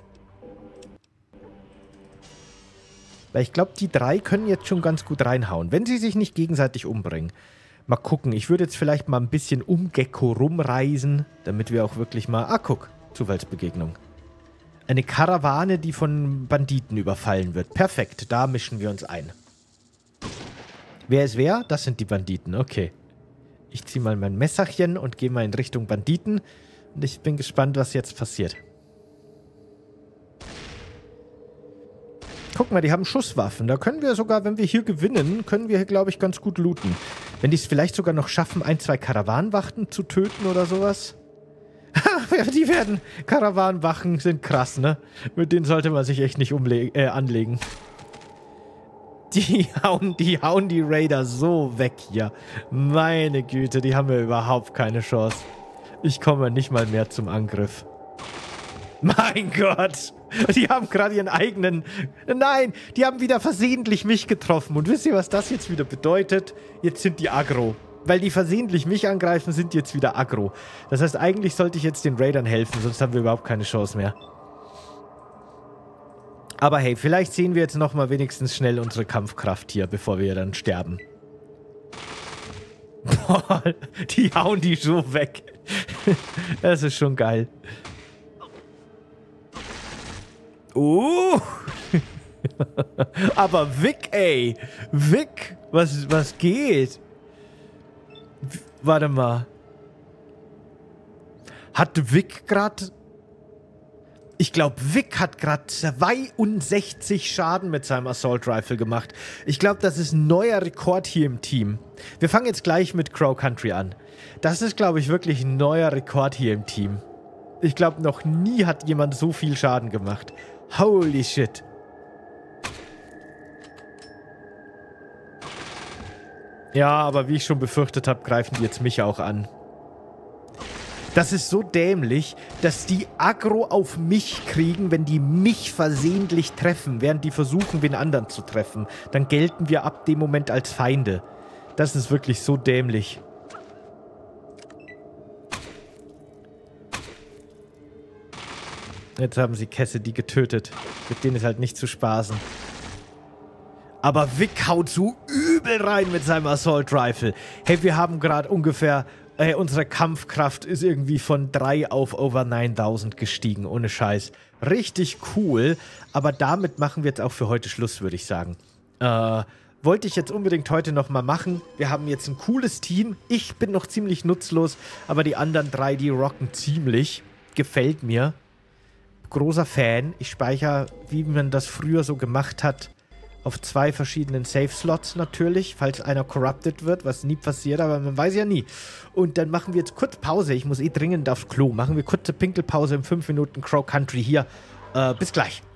Weil ich glaube, die 3 können jetzt schon ganz gut reinhauen, wenn sie sich nicht gegenseitig umbringen. Mal gucken, ich würde jetzt vielleicht mal ein bisschen um Gecko rumreisen, damit wir auch wirklich mal... Ah, guck, Zufallsbegegnung. Eine Karawane, die von Banditen überfallen wird. Perfekt, da mischen wir uns ein. Wer ist wer? Das sind die Banditen, okay. Ich ziehe mal mein Messerchen und gehe mal in Richtung Banditen. Und ich bin gespannt, was jetzt passiert. Guck mal, die haben Schusswaffen. Da können wir sogar, wenn wir hier gewinnen, können wir hier, glaube ich, ganz gut looten. Wenn die es vielleicht sogar noch schaffen, 1, 2 Karawanenwachen zu töten oder sowas. Die werden... Karawanenwachen sind krass, ne? Mit denen sollte man sich echt nicht anlegen. Die hauen die Raider so weg hier. Meine Güte, die haben ja überhaupt keine Chance. Ich komme nicht mal mehr zum Angriff. Mein Gott! Die haben gerade ihren eigenen... Nein, die haben wieder versehentlich mich getroffen. Und wisst ihr, was das jetzt wieder bedeutet? Jetzt sind die aggro. Weil die versehentlich mich angreifen, sind die jetzt wieder aggro. Das heißt, eigentlich sollte ich jetzt den Raidern helfen, sonst haben wir überhaupt keine Chance mehr. Aber hey, vielleicht sehen wir jetzt nochmal wenigstens schnell unsere Kampfkraft hier, bevor wir dann sterben. Boah, die hauen die so weg. Das ist schon geil. Aber Vic, ey. Vic, was geht? Warte mal. Hat Vic gerade... Ich glaube, Vic hat gerade 62 Schaden mit seinem Assault Rifle gemacht. Ich glaube, das ist ein neuer Rekord hier im Team. Wir fangen jetzt gleich mit Crow Country an. Das ist, glaube ich, wirklich ein neuer Rekord hier im Team. Ich glaube, noch nie hat jemand so viel Schaden gemacht. Holy shit. Ja, aber wie ich schon befürchtet habe, greifen die jetzt mich auch an. Das ist so dämlich, dass die Aggro auf mich kriegen, wenn die mich versehentlich treffen, während die versuchen, wen anderen zu treffen. Dann gelten wir ab dem Moment als Feinde. Das ist wirklich so dämlich. Jetzt haben sie Cassidy getötet. Mit denen ist halt nicht zu spaßen. Aber Vic haut so übel rein mit seinem Assault Rifle. Hey, wir haben gerade ungefähr... unsere Kampfkraft ist irgendwie von 3 auf over 9000 gestiegen. Ohne Scheiß. Richtig cool. Aber damit machen wir jetzt auch für heute Schluss, würde ich sagen. Wollte ich jetzt unbedingt heute nochmal machen. Wir haben jetzt ein cooles Team. Ich bin noch ziemlich nutzlos. Aber die anderen 3, die rocken ziemlich. Gefällt mir. Großer Fan. Ich speichere, wie man das früher so gemacht hat, auf 2 verschiedenen Save-Slots natürlich, falls einer corrupted wird, was nie passiert, aber man weiß ja nie. Und dann machen wir jetzt kurz Pause. Ich muss dringend aufs Klo. Machen wir kurze Pinkelpause im 5 Minuten Crow Country hier. Bis gleich.